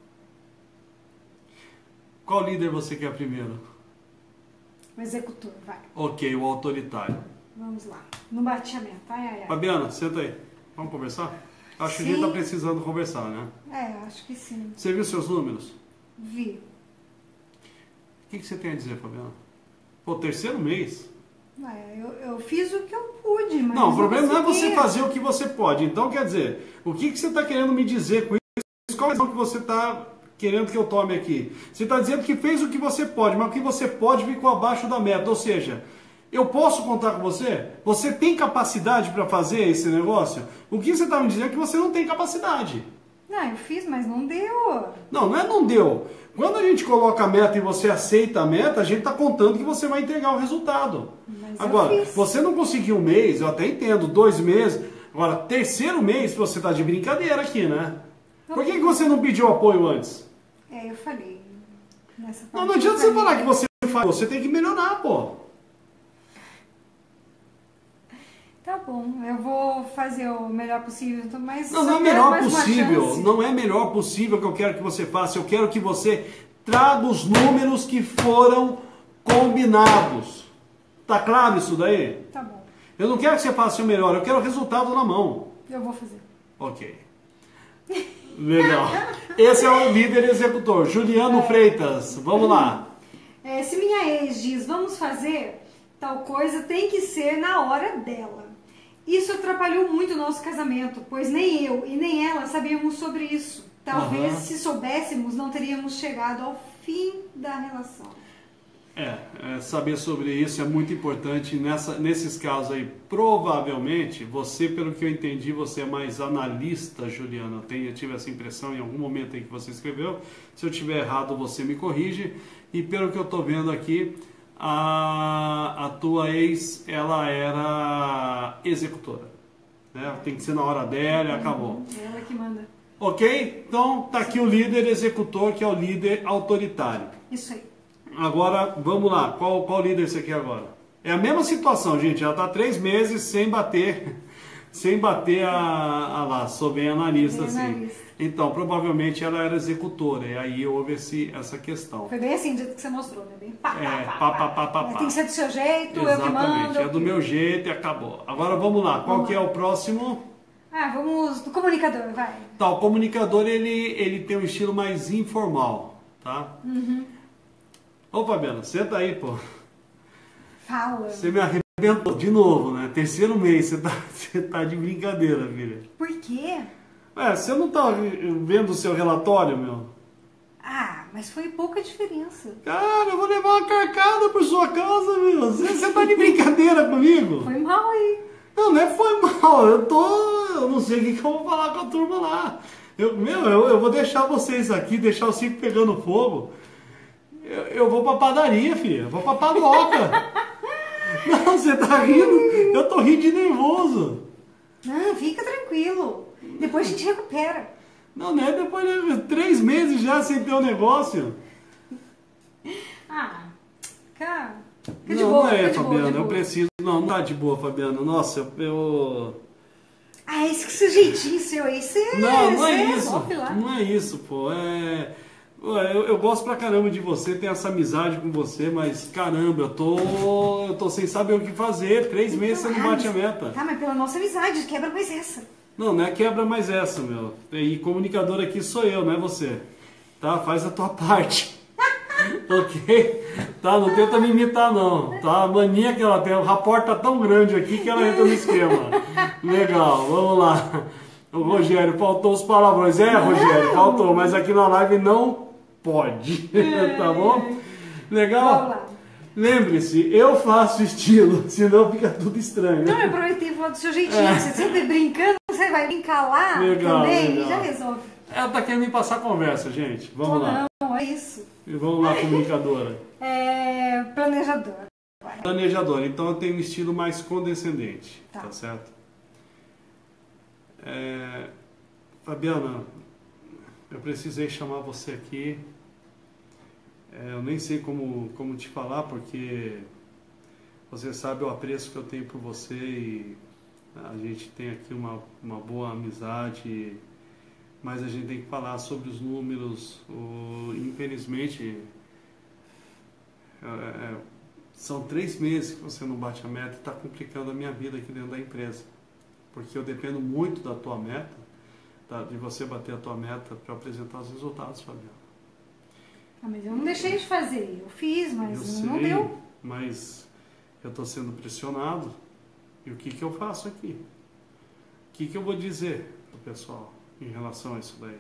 Qual líder você quer primeiro? O executor, vai. Ok, o autoritário. Vamos lá. Não bate a meta. Ai. Fabiana, senta aí. Vamos conversar? Acho que a gente está precisando conversar, né? Acho que sim. Você viu seus números? Vi. O que você tem a dizer, Fabiana? Pô, 3º mês? Eu fiz o que eu pude, mas não, o problema não é você fazer o que você pode. Então, quer dizer, o que você está querendo me dizer com isso? Qual é a decisão que você está querendo que eu tome aqui? Você está dizendo que fez o que você pode, mas o que você pode ficou abaixo da meta. Ou seja, eu posso contar com você? Você tem capacidade para fazer esse negócio? O que você está me dizendo é que você não tem capacidade. Não, eu fiz, mas não deu. Não é não deu. Quando a gente coloca a meta e você aceita a meta, a gente está contando que você vai entregar o resultado. Mas agora, você não conseguiu 1 mês, eu até entendo, 2 meses. Agora, 3º mês, você está de brincadeira aqui, né? Por que você não pediu apoio antes? Eu falei. Não adianta você falar que você faz, você tem que melhorar, pô. Tá bom, eu vou fazer o melhor possível, mas... Não é melhor possível, não é melhor possível que eu quero que você faça, eu quero que você traga os números que foram combinados. Tá claro isso daí? Tá bom. Eu não quero que você faça o melhor, eu quero o resultado na mão. Eu vou fazer. Ok. Legal. Esse é o líder executor, Juliano Freitas. Vamos lá. Se minha ex diz, vamos fazer tal coisa, tem que ser na hora dela. Isso atrapalhou muito o nosso casamento, pois nem eu e nem ela sabíamos sobre isso. Talvez, se soubéssemos, não teríamos chegado ao fim da relação. Saber sobre isso é muito importante. Nesses casos aí, provavelmente, você, pelo que eu entendi, você é mais analista, Juliana. Eu tive essa impressão em algum momento aí que você escreveu. Se eu estiver errado, você me corrige. E pelo que eu estou vendo aqui, a tua ex, ela era executora, né? Tem que ser na hora dela e acabou. Ela que manda. Ok? Então tá aqui o líder executor, que é o líder autoritário. Isso aí. Agora, vamos lá. Qual líder você quer agora? É a mesma situação, gente. Ela tá 3 meses sem bater, sem bater a laço, bem analista, assim. Analista. Então, provavelmente ela era executora, e aí houve essa questão. Foi bem assim, do jeito que você mostrou, né? Bem pá, É, pá. Tem que ser do seu jeito, eu que exatamente, mando. é do meu jeito e acabou. Agora vamos lá, qual que é o próximo? Vamos do comunicador, vai. Tá, o comunicador, ele tem um estilo mais informal, tá? Ô, Fabiana, senta aí, pô. Fala. Você me arrebentou de novo, né? Terceiro mês, você tá de brincadeira, filha. Por quê? Você não tá vendo o seu relatório, meu? Mas foi pouca diferença. Cara, eu vou levar uma carcada por sua casa, meu. Você tá de brincadeira comigo? Foi mal aí. Não é foi mal. Eu não sei o que eu vou falar com a turma lá. Eu vou deixar vocês aqui, deixar o circo pegando fogo. Eu vou pra padaria, filha. Eu vou pra padoca. Não, você tá rindo? Eu tô rindo de nervoso. Não, fica tranquilo. Depois a gente recupera. Não é depois de 3 meses já sem ter o negócio. Cara, fica de Não, boa. não é, fica de boa, Fabiana, de eu boa. preciso. Não tá de boa, Fabiana. Nossa, eu. Esse jeitinho seu aí, você Não é isso. resolve lá. Não é isso, pô. Eu gosto pra caramba de você, tenho essa amizade com você, mas caramba, eu tô sem saber o que fazer. 3 meses você não bate a meta. Tá, mas pela nossa amizade, quebra mais essa. Não é quebra mais essa, meu. E comunicador aqui sou eu, não é você. Tá? Faz a tua parte. Ok? Tá? Não tenta me imitar, não. Tá? A mania que ela tem, o rapport tá tão grande aqui que ela entra no esquema. Legal, vamos lá. O Rogério, faltou os palavrões. Rogério, faltou, mas aqui na live não pode. Tá bom? Legal? Vamos lá. Lembre-se, eu faço estilo, senão fica tudo estranho. Não, eu aproveitei e falar do seu jeitinho. Você sempre brincando, você vai brincar lá também e já resolve. Ela tá querendo me passar conversa, gente. Vamos lá. Não, é isso. E vamos lá, comunicadora. Planejador. Planejador. Então eu tenho um estilo mais condescendente. Tá. Tá certo? Fabiana, eu precisei chamar você aqui. Eu nem sei como te falar, porque você sabe o apreço que eu tenho por você e a gente tem aqui uma boa amizade, mas a gente tem que falar sobre os números. Infelizmente, são 3 meses que você não bate a meta e está complicando a minha vida aqui dentro da empresa, porque eu dependo muito da tua meta, de você bater a tua meta para apresentar os resultados, Fabiana. Mas eu não deixei de fazer. Eu fiz, mas Eu não sei, deu. mas eu estou sendo pressionado. E o que eu faço aqui? O que eu vou dizer para o pessoal em relação a isso daí?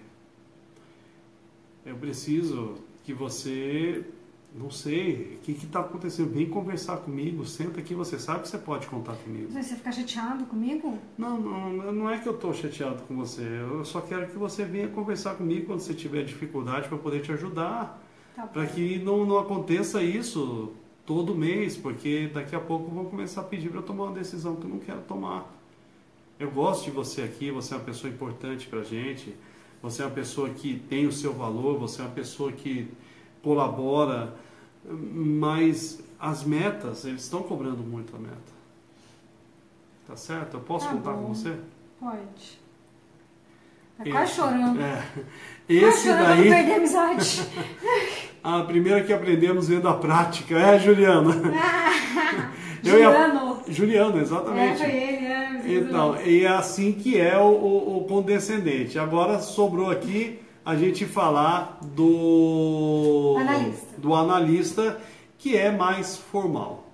Eu preciso que você, não sei, o que está acontecendo? Vem conversar comigo, senta aqui, você sabe que você pode contar comigo. Mas você ficar chateado comigo? Não é que eu estou chateado com você, eu só quero que você venha conversar comigo quando você tiver dificuldade para poder te ajudar. Tá Para bom. que não aconteça isso todo mês, porque daqui a pouco vão começar a pedir para eu tomar uma decisão que eu não quero tomar. Eu gosto de você aqui, você é uma pessoa importante para a gente, você é uma pessoa que tem o seu valor, você é uma pessoa que colabora, mas as metas, eles estão cobrando muito a meta. Tá certo? Eu posso Tá contar bom. com você? Pode. Tá quase chorando. Esse chorando daí... pra não perder a amizade. A primeira que aprendemos vendo a prática. Juliana. Juliano. Juliano, exatamente. Foi ele, Então, e é assim que é o condescendente. Agora sobrou aqui a gente falar do analista, que é mais formal.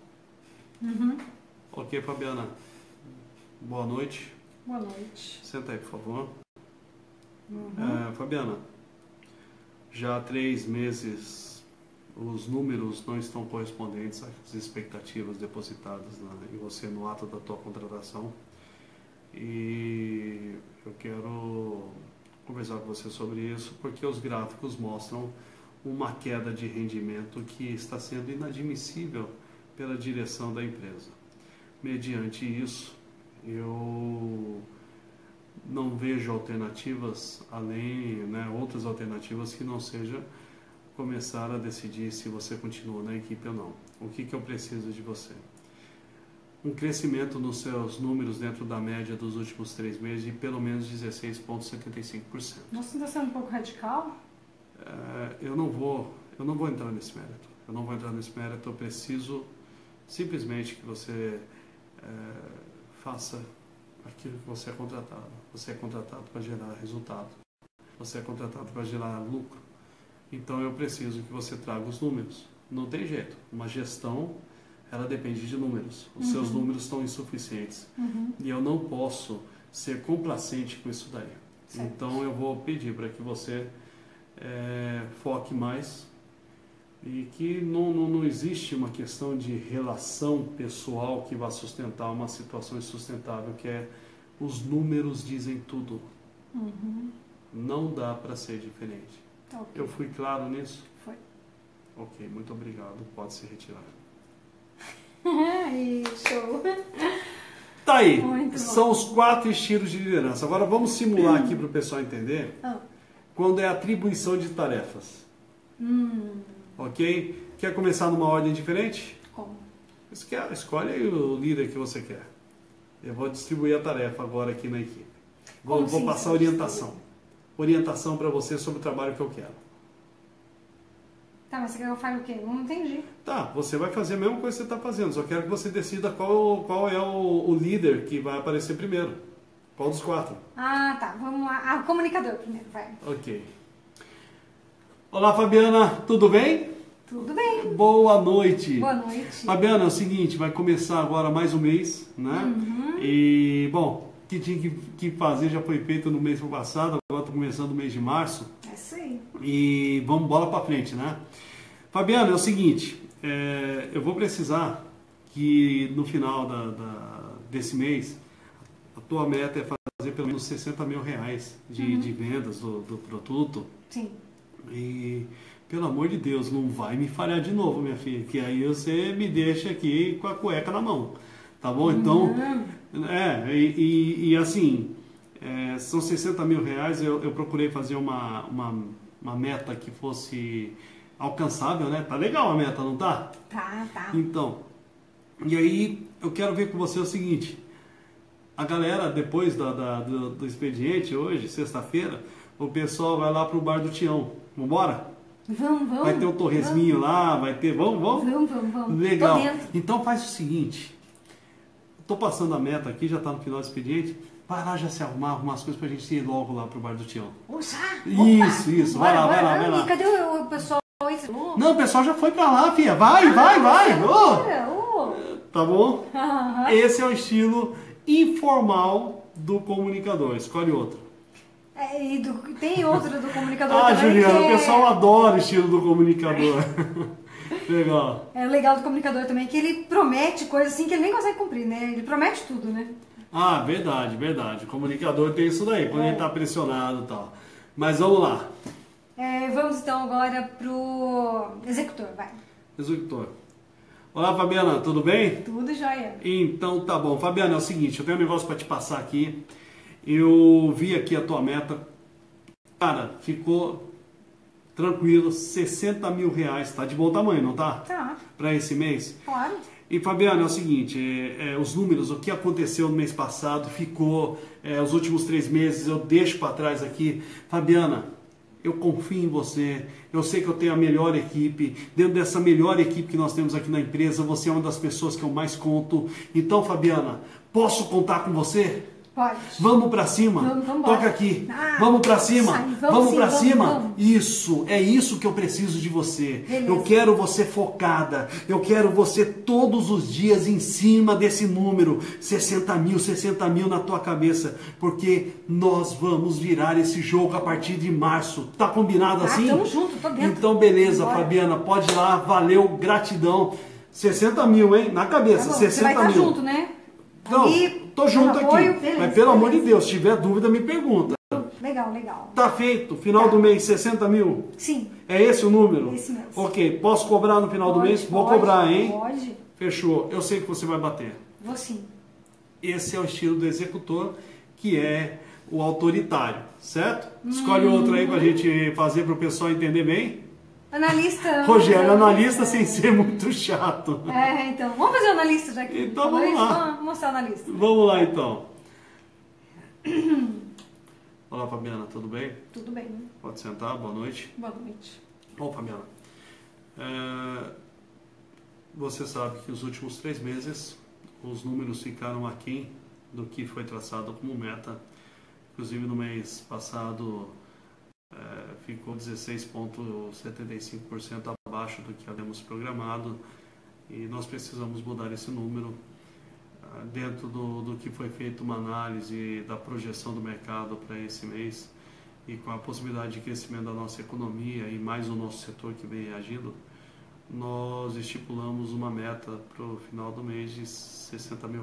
Ok, Fabiana? Boa noite. Boa noite. Senta aí, por favor. Fabiana, já há 3 meses os números não estão correspondentes às expectativas depositadas em você no ato da tua contratação, e eu quero conversar com você sobre isso porque os gráficos mostram uma queda de rendimento que está sendo inadmissível pela direção da empresa. Mediante isso, eu não vejo alternativas além, né, outras alternativas que não seja começar a decidir se você continua na equipe ou não. O que eu preciso de você? Um crescimento nos seus números dentro da média dos últimos 3 meses de pelo menos 16,75%. Nossa, não está sendo um pouco radical? Eu não vou entrar nesse mérito. Eu não vou entrar nesse mérito. Eu preciso simplesmente que você faça aquilo que você é contratado. Você é contratado para gerar resultado. Você é contratado para gerar lucro. Então eu preciso que você traga os números. Não tem jeito. Uma gestão, ela depende de números. Os seus números estão insuficientes. E eu não posso ser complacente com isso daí. Certo. Então eu vou pedir para que você foque mais e que não existe uma questão de relação pessoal que vá sustentar uma situação insustentável, que é os números dizem tudo. Não dá para ser diferente. Okay. Eu fui claro nisso? Foi. Ok, muito obrigado. Pode se retirar. Show. Tá aí. Muito São bom. os 4 estilos de liderança. Agora vamos simular aqui para o pessoal entender quando é atribuição de tarefas. Ok? Quer começar numa ordem diferente? Como? Escolhe aí o líder que você quer. Eu vou distribuir a tarefa agora aqui na equipe. Vou passar orientação. Orientação para você sobre o trabalho que eu quero. Tá, mas você quer que eu fale o quê? Não entendi. Tá, você vai fazer a mesma coisa que você está fazendo. Só quero que você decida qual é o líder que vai aparecer primeiro. Qual dos 4? Ah, tá. Vamos lá. Comunicador primeiro, vai. Ok. Olá, Fabiana. Tudo bem? Tudo bem. Boa noite. Boa noite. Fabiana, é o seguinte, vai começar agora mais um mês, né? E, bom, o que tinha que fazer já foi feito no mês passado, agora estou começando o mês de março. É isso aí. E vamos bola para frente, né? Fabiana, é o seguinte, eu vou precisar que no final desse mês, a tua meta é fazer pelo menos 60 mil reais de vendas do produto. Sim. E, pelo amor de Deus, não vai me falhar de novo, minha filha, que aí você me deixa aqui com a cueca na mão, tá bom? Então, assim, são 60 mil reais, eu procurei fazer uma meta que fosse alcançável, né? Tá legal a meta, não tá? Tá. Então, e aí eu quero ver com você o seguinte, a galera, depois do expediente, hoje, sexta-feira, o pessoal vai lá pro bar do Tião. Vambora? Vamos. Vai ter o torresminho lá, vai ter... Vamos? Vamos. Legal. Tô dentro. Então faz o seguinte, tô passando a meta aqui, já tá no final do expediente, vai lá já se arrumar as coisas pra gente ir logo lá pro bar do Tião. Isso. Vai lá. E cadê o pessoal? Não, o pessoal já foi pra lá, filha. Vai. Tá bom? Esse é o estilo informal do comunicador. Escolhe outro. Tem outro do comunicador também. Juliana, o pessoal adora o estilo do comunicador. Legal. É legal do comunicador também, que ele promete coisas assim que ele nem consegue cumprir, né? Ele promete tudo, né? Verdade. O comunicador tem isso daí, quando ele tá pressionado e tal. Mas vamos lá. Vamos então agora pro executor, vai. Executor. Olá, Fabiana, tudo bem? Tudo jóia. Então tá bom. Fabiana, é o seguinte, eu tenho um negócio para te passar aqui. Eu vi aqui a tua meta. Cara, ficou tranquilo, 60 mil reais. Tá de bom tamanho, não tá? Tá. Para esse mês? Claro. E Fabiana, é o seguinte, os números, o que aconteceu no mês passado, ficou, os últimos 3 meses, eu deixo para trás aqui. Fabiana, eu confio em você, eu sei que eu tenho a melhor equipe, dentro dessa melhor equipe que nós temos aqui na empresa, você é uma das pessoas que eu mais conto. Então, Fabiana, posso contar com você? Pode. Vamos pra cima. Vamos Toca aqui. Vamos pra cima. Vamos pra cima. Vamos. Isso. É isso que eu preciso de você. Beleza. Eu quero você focada. Eu quero você todos os dias em cima desse número. 60 mil na tua cabeça. Porque nós vamos virar esse jogo a partir de março. Tá combinado assim? Tamo junto, tô dentro. Então, beleza, Bora. Fabiana. Pode ir lá. Valeu. Gratidão. 60 mil, hein? Na cabeça. Tá bom. 60 Você vai estar mil. junto, né? Não, tô junto apoio, aqui. beleza, Mas pelo amor de beleza. Deus, se tiver dúvida, me pergunta. Legal. Tá feito, final Tá. do mês, 60 mil? Sim. É esse o número? Esse mesmo. Ok, posso cobrar no final do Pode, mês? Vou pode, cobrar, hein? Pode. Fechou. Eu sei que você vai bater. Vou sim. Esse é o estilo do executor, que é o autoritário, certo? Escolhe outro aí pra gente fazer para o pessoal entender bem. Analista. Rogério, analista sem ser muito chato. Então, vamos fazer o analista já que Então vamos lá. Vamos mostrar o analista. Vamos lá então. Olá, Fabiana, tudo bem? Tudo bem. Pode sentar, boa noite. Boa noite. Bom, Fabiana, você sabe que os últimos 3 meses os números ficaram aquém do que foi traçado como meta. Inclusive no mês passado ficou 16,75% abaixo do que havíamos programado e nós precisamos mudar esse número dentro do que foi feito uma análise da projeção do mercado para esse mês e com a possibilidade de crescimento da nossa economia e mais o nosso setor que vem agindo, nós estipulamos uma meta para o final do mês de R$60 mil.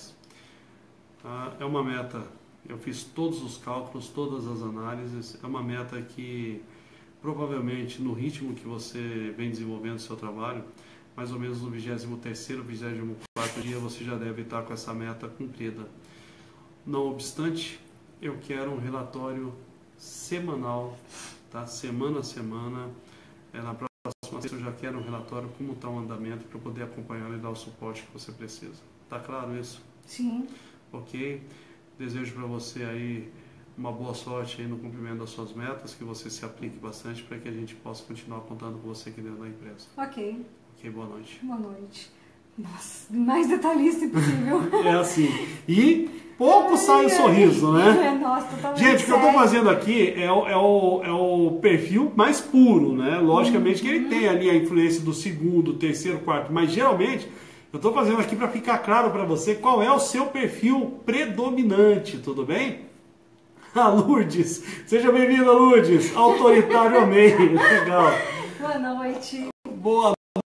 É uma meta, eu fiz todos os cálculos, todas as análises, é uma meta que provavelmente no ritmo que você vem desenvolvendo o seu trabalho, mais ou menos no 23º, 24º dia você já deve estar com essa meta cumprida. Não obstante, eu quero um relatório semanal, tá? Semana a semana, na próxima vez eu já quero um relatório como está o andamento para eu poder acompanhar e dar o suporte que você precisa. Tá claro isso? Sim. Ok? Desejo para você aí uma boa sorte aí no cumprimento das suas metas, que você se aplique bastante para que a gente possa continuar contando com você aqui dentro da empresa. Ok. Ok, boa noite. Boa noite. Nossa, mais detalhista impossível. É assim. E pouco sai o sorriso, né? Nossa, totalmente. Gente, o que eu estou fazendo aqui é o perfil mais puro, né? Logicamente que ele tem ali a influência do segundo, terceiro, quarto, mas geralmente eu estou fazendo aqui para ficar claro para você qual é o seu perfil predominante, tudo bem? A Lourdes, seja bem-vinda, Lourdes. Autoritário, amei. Legal. Boa noite. Boa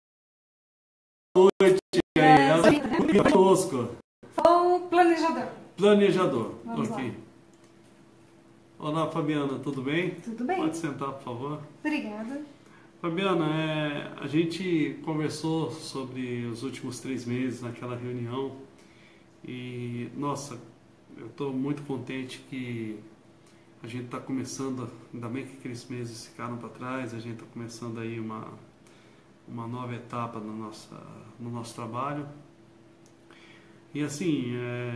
noite. Conosco. Sou planejador. Planejador. Vamos Ok. lá. Olá, Fabiana, tudo bem? Tudo bem. Pode sentar, por favor. Obrigada. Fabiana, a gente conversou sobre os últimos 3 meses naquela reunião e, nossa, eu estou muito contente que a gente está começando, ainda bem que aqueles meses ficaram para trás, a gente está começando aí uma nova etapa no nosso trabalho. E assim,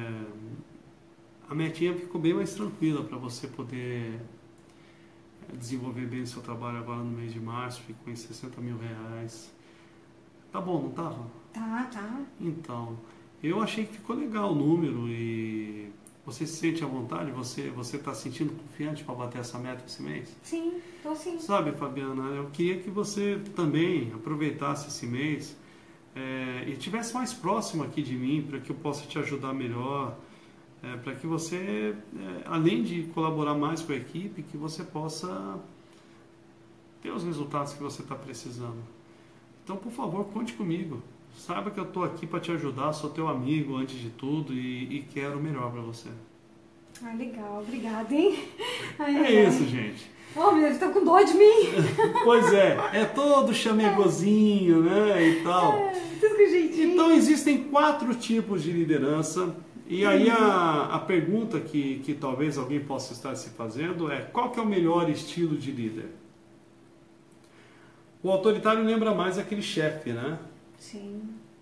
a metinha ficou bem mais tranquila para você poder desenvolver bem o seu trabalho agora no mês de março, ficou em R$60 mil. Tá bom, não tava? Tá. Então, eu achei que ficou legal o número e você se sente à vontade? Você está se sentindo confiante para bater essa meta esse mês? Sim, tô sim. Sabe, Fabiana, eu queria que você também aproveitasse esse mês e estivesse mais próximo aqui de mim para que eu possa te ajudar melhor, para que você, além de colaborar mais com a equipe, que você possa ter os resultados que você está precisando. Então, por favor, conte comigo. Saiba que eu estou aqui para te ajudar, sou teu amigo antes de tudo e quero o melhor para você. Ah, legal, obrigada, hein? Isso, gente. Oh, meu Deus, estão com dó de mim. Pois é todo chamegozinho, né, e tal. Tudo com jeitinho. Então, existem 4 tipos de liderança. E aí a pergunta que talvez alguém possa estar se fazendo é: qual que é o melhor estilo de líder? O autoritário lembra mais aquele chefe, né? Sim.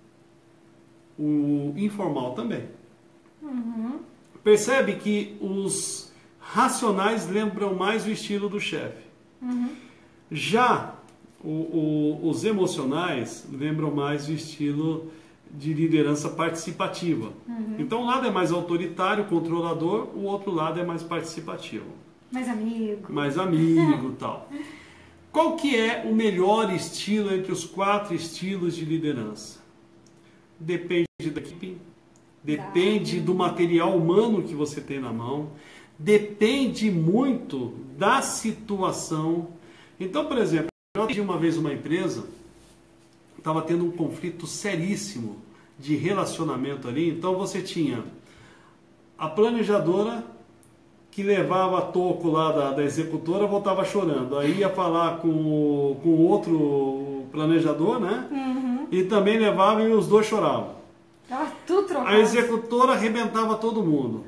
O informal também. Uhum. Percebe que os racionais lembram mais o estilo do chefe. Uhum. Já os emocionais lembram mais o estilo de liderança participativa. Uhum. Então, um lado é mais autoritário, controlador, o outro lado é mais participativo. Mais amigo. Mais amigo e tal. Qual que é o melhor estilo entre os 4 estilos de liderança? Depende da equipe, depende do material humano que você tem na mão, depende muito da situação. Então, por exemplo, eu atendi uma vez uma empresa, estava tendo um conflito seríssimo de relacionamento ali. Então você tinha a planejadora que levava a toco lá da executora, voltava chorando. Aí ia falar com o outro planejador, né? Uhum. e também levava e os dois choravam. Tava tudo trocado. A executora arrebentava todo mundo.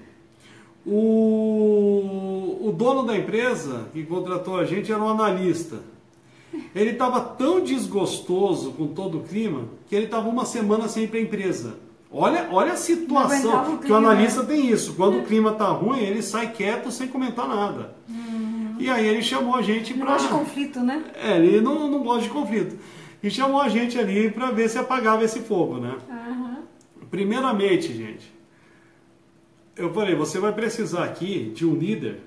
O dono da empresa que contratou a gente era um analista. Ele estava tão desgostoso com todo o clima que ele estava uma semana sem ir para a empresa. Olha a situação, que o analista tem isso. Quando o clima está ruim, ele sai quieto sem comentar nada. E aí ele chamou a gente para... Não gosta de conflito, né? Ele não gosta de conflito. E chamou a gente ali para ver se apagava esse fogo, né? Primeiramente, gente, eu falei, você vai precisar aqui de um líder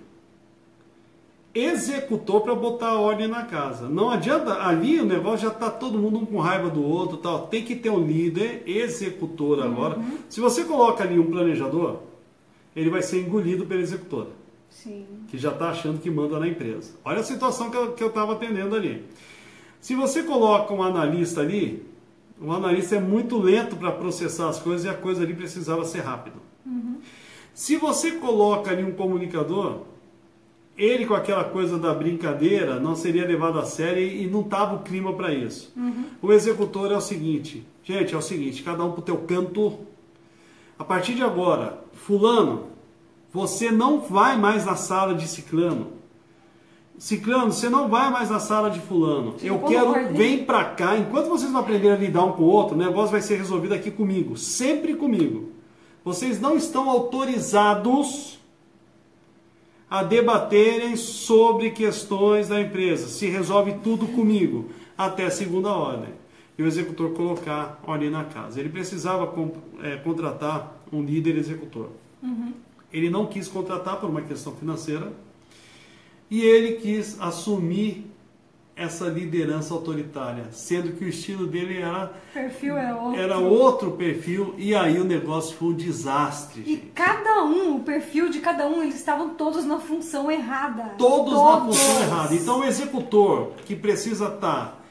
executor para botar a ordem na casa. Não adianta, ali o negócio já está todo mundo um com raiva do outro, tal. Tem que ter um líder executor agora. Se você coloca ali um planejador, ele vai ser engolido pela executora. Sim. Que já está achando que manda na empresa. Olha a situação que eu estava atendendo ali. Se você coloca um analista ali, o analista é muito lento para processar as coisas e a coisa ali precisava ser rápido. Se você coloca ali um comunicador, ele com aquela coisa da brincadeira não seria levado a sério e não estava o clima para isso. O executor é o seguinte, gente, cada um para o teu canto. A partir de agora, fulano, você não vai mais na sala de ciclano. Ciclano, você não vai mais na sala de fulano. Eu quero, vem pra cá. Enquanto vocês não aprenderem a lidar um com o outro, o negócio vai ser resolvido aqui comigo. Sempre comigo. Vocês não estão autorizados a debaterem sobre questões da empresa. Se resolve tudo comigo, até a segunda ordem. E o executor colocar ordem na casa. Ele precisava contratar um líder executor. Ele não quis contratar por uma questão financeira. E ele quis assumir essa liderança autoritária, sendo que o estilo dele era outro perfil, e aí o negócio foi um desastre. E cada um, o perfil de cada um, eles estavam todos na função errada. Todos na função errada. Então o executor que precisa estar,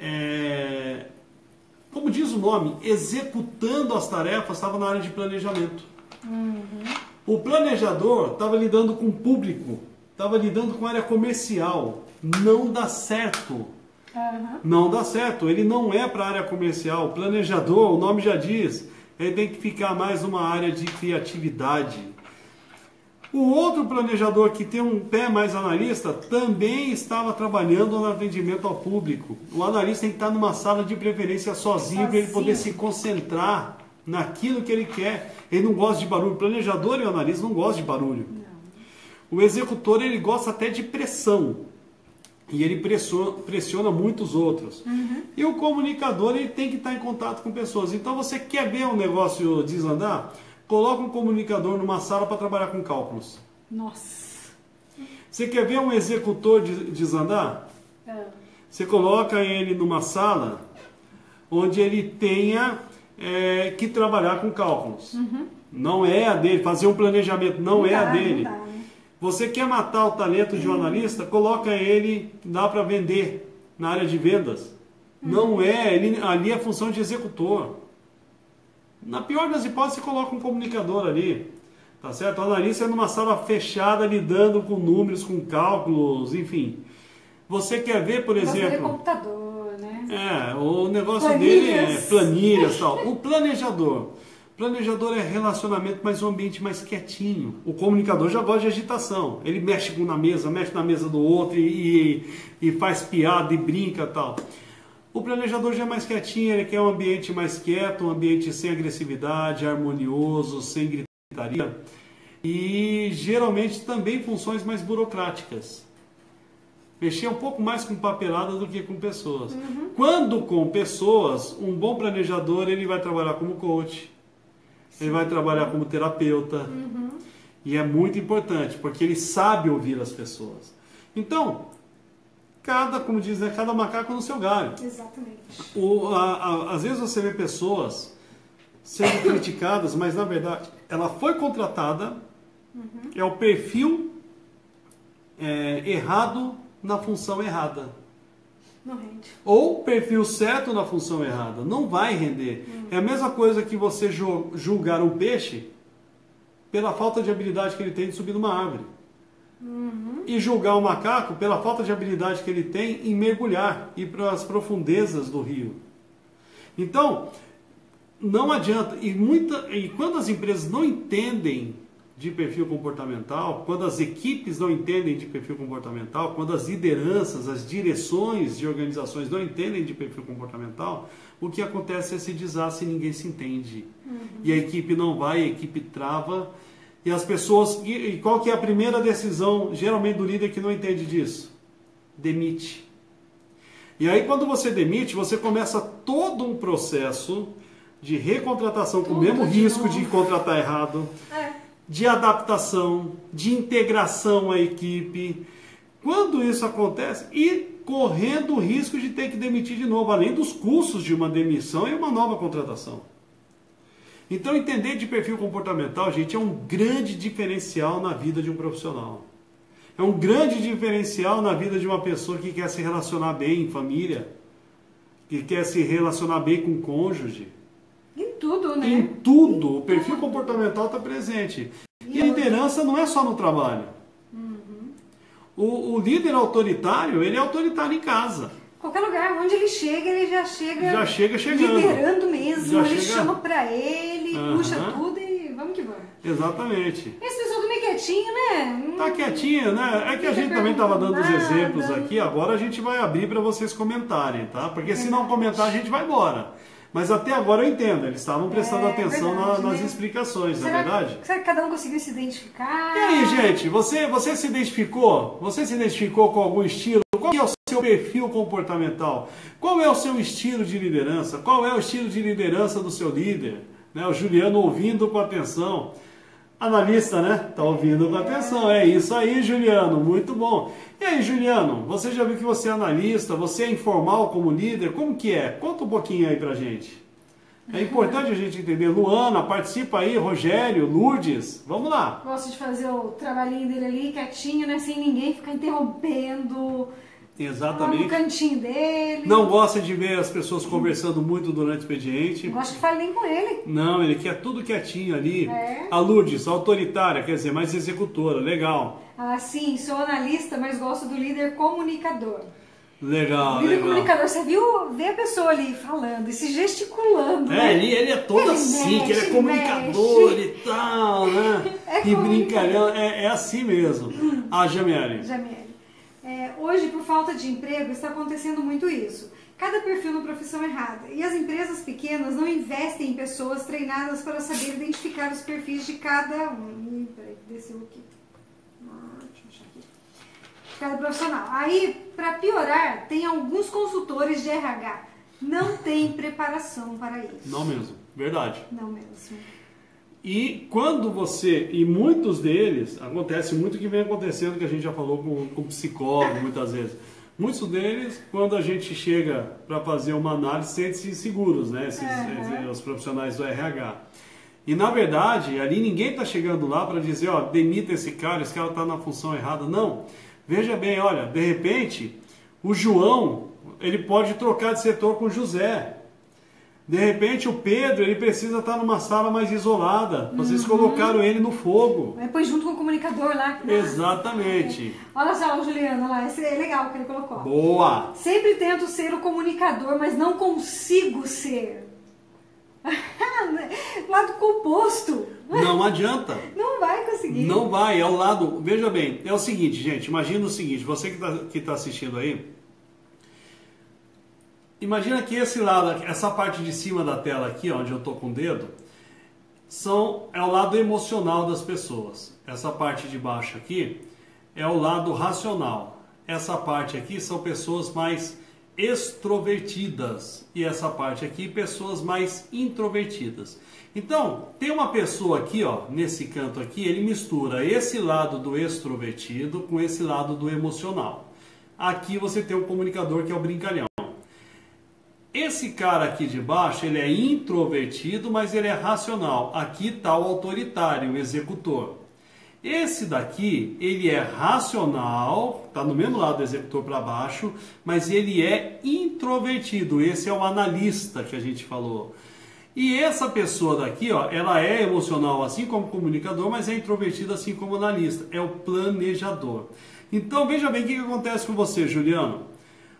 como diz o nome, executando as tarefas, estava na área de planejamento. O planejador estava lidando com o público, estava lidando com a área comercial. Não dá certo. Não dá certo. Ele não é para a área comercial. O planejador, o nome já diz, ele tem que ficar mais numa área de criatividade. O outro planejador que tem um pé mais analista também estava trabalhando no atendimento ao público. O analista tem que estar numa sala de preferência sozinho para ele poder se concentrar naquilo que ele quer. Ele não gosta de barulho. O planejador e o analista não gostam de barulho. O executor, ele gosta até de pressão. E ele pressiona muitos outros. E o comunicador, ele tem que estar em contato com pessoas. Então, você quer ver um negócio desandar? Coloca um comunicador numa sala para trabalhar com cálculos. Nossa. Você quer ver um executor desandar? Você coloca ele numa sala onde ele tenha que trabalhar com cálculos. Não é a dele. Fazer um planejamento não é a dele. Não dá, né? Você quer matar o talento de um analista? Coloca ele, dá para vender na área de vendas. Não é, ali é a função de executor. Na pior das hipóteses, você coloca um comunicador ali. Tá certo? O analista é numa sala fechada, lidando com números, com cálculos, enfim. Você quer ver, por exemplo... É computador, né? O negócio dele é planilhas e tal. O planejador. Planejador é relacionamento, mas um ambiente mais quietinho. O comunicador já gosta de agitação. Ele mexe na mesa do outro e faz piada e brinca e tal. O planejador já é mais quietinho, ele quer um ambiente mais quieto, um ambiente sem agressividade, harmonioso, sem gritaria. E geralmente também funções mais burocráticas. Mexer um pouco mais com papelada do que com pessoas. Quando com pessoas, um bom planejador ele vai trabalhar como coach. Ele vai trabalhar como terapeuta. E é muito importante, porque ele sabe ouvir as pessoas. Então, como diz, né, cada macaco no seu galho. Exatamente. Às vezes você vê pessoas sendo criticadas, mas na verdade ela foi contratada, é o perfil errado na função errada. Não rende. Ou perfil certo na função errada. Não vai render. É a mesma coisa que você julgar um peixe pela falta de habilidade que ele tem de subir numa árvore. E julgar um macaco pela falta de habilidade que ele tem em mergulhar, ir para as profundezas do rio. Então, não adianta. E quando as empresas não entendem de perfil comportamental, quando as equipes não entendem de perfil comportamental, quando as lideranças, as direções de organizações não entendem de perfil comportamental, o que acontece é esse desastre e ninguém se entende. E a equipe não vai, a equipe trava, e as pessoas... E qual que é a primeira decisão, geralmente, do líder que não entende disso? Demite. E aí, quando você demite, você começa todo um processo de recontratação com o mesmo risco de contratar errado, de adaptação, de integração à equipe. Quando isso acontece, e correndo o risco de ter que demitir de novo, além dos custos de uma demissão e uma nova contratação. Então, entender de perfil comportamental, gente, é um grande diferencial na vida de um profissional. É um grande diferencial na vida de uma pessoa que quer se relacionar bem em família, que quer se relacionar bem com o cônjuge. Em tudo, né? Em tudo. O perfil comportamental está presente. E a liderança não é só no trabalho. O líder autoritário, ele é autoritário em casa. Qualquer lugar, onde ele já chega chegando. liderando mesmo. Já ele chega... chama pra ele, puxa tudo e vamos que vamos. Exatamente. Esse pessoal também quietinho, né? Tá quietinho, né? É que a gente também estava dando os exemplos aqui, agora a gente vai abrir para vocês comentarem, tá? Porque se não comentar, a gente vai embora. Mas até agora eu entendo, eles estavam prestando atenção verdade, nas né? explicações, não é verdade? Será que cada um conseguiu se identificar? E aí, gente, você se identificou? Você se identificou com algum estilo? Qual é o seu perfil comportamental? Qual é o seu estilo de liderança? Qual é o estilo de liderança do seu líder? Né? O Juliano ouvindo com atenção. Analista, né? Tá ouvindo com atenção. É isso aí, Juliano. Muito bom. E aí, Juliano, você já viu que você é analista, você é informal como líder? Como que é? Conta um pouquinho aí pra gente. É importante a gente entender. Luana, participa aí. Rogério, Lourdes, vamos lá. Gosta de fazer o trabalhinho dele ali, quietinho, né? Sem ninguém ficar interrompendo. Exatamente. Lá no cantinho dele. Não gosta de ver as pessoas conversando muito durante o expediente. Não gosta que fale nem com ele. Não, ele quer tudo quietinho ali. É. A Lourdes, autoritária, quer dizer, mais executora. Legal. Ah, sim, sou analista, mas gosto do líder comunicador. Legal, Líder legal. comunicador, você vê a pessoa ali falando e se gesticulando. É, né? ele é todo Ele assim, mexe, que ele é comunicador e tal, né? É e brincalhão, é assim mesmo. Ah, Jamiele. Jamiele. Hoje, por falta de emprego, está acontecendo muito isso. Cada perfil numa profissão errada. E as empresas pequenas não investem em pessoas treinadas para saber identificar os perfis de cada um. Peraí, desceu aqui. Deixa eu achar aqui. Cada profissional. Aí, para piorar, tem alguns consultores de RH. Não tem preparação para isso. Não mesmo, verdade. Não mesmo. E quando e muitos deles, acontece muito que vem acontecendo, que a gente já falou com psicólogo muitas vezes. Muitos deles, quando a gente chega para fazer uma análise, sentem-se inseguros, né? Os profissionais do RH. E na verdade, ali ninguém está chegando lá para dizer, ó, demita esse cara está na função errada. Não. Veja bem, olha, de repente, o João, ele pode trocar de setor com o José. De repente o Pedro, ele precisa estar numa sala mais isolada. Vocês colocaram ele no fogo. Depois junto com o comunicador lá. Exatamente. Olha só, Juliana, lá, esse é legal o que ele colocou. Boa! Sempre tento ser o comunicador, mas não consigo ser. Lado composto. Não adianta. Não vai conseguir. Não vai, é o lado... Veja bem, é o seguinte, gente, imagina o seguinte, você que tá assistindo aí, imagina que esse lado, essa parte de cima da tela aqui, onde eu estou com o dedo, é o lado emocional das pessoas. Essa parte de baixo aqui é o lado racional. Essa parte aqui são pessoas mais extrovertidas. E essa parte aqui, pessoas mais introvertidas. Então, tem uma pessoa aqui, ó, nesse canto aqui, ele mistura esse lado do extrovertido com esse lado do emocional. Aqui você tem o comunicador, que é o brincalhão. Esse cara aqui de baixo, ele é introvertido, mas ele é racional. Aqui está o autoritário, o executor. Esse daqui, ele é racional, está no mesmo lado do executor para baixo, mas ele é introvertido. Esse é o analista que a gente falou. E essa pessoa daqui, ó, ela é emocional assim como comunicador, mas é introvertida assim como analista. É o planejador. Então, veja bem o que acontece com você, Juliano.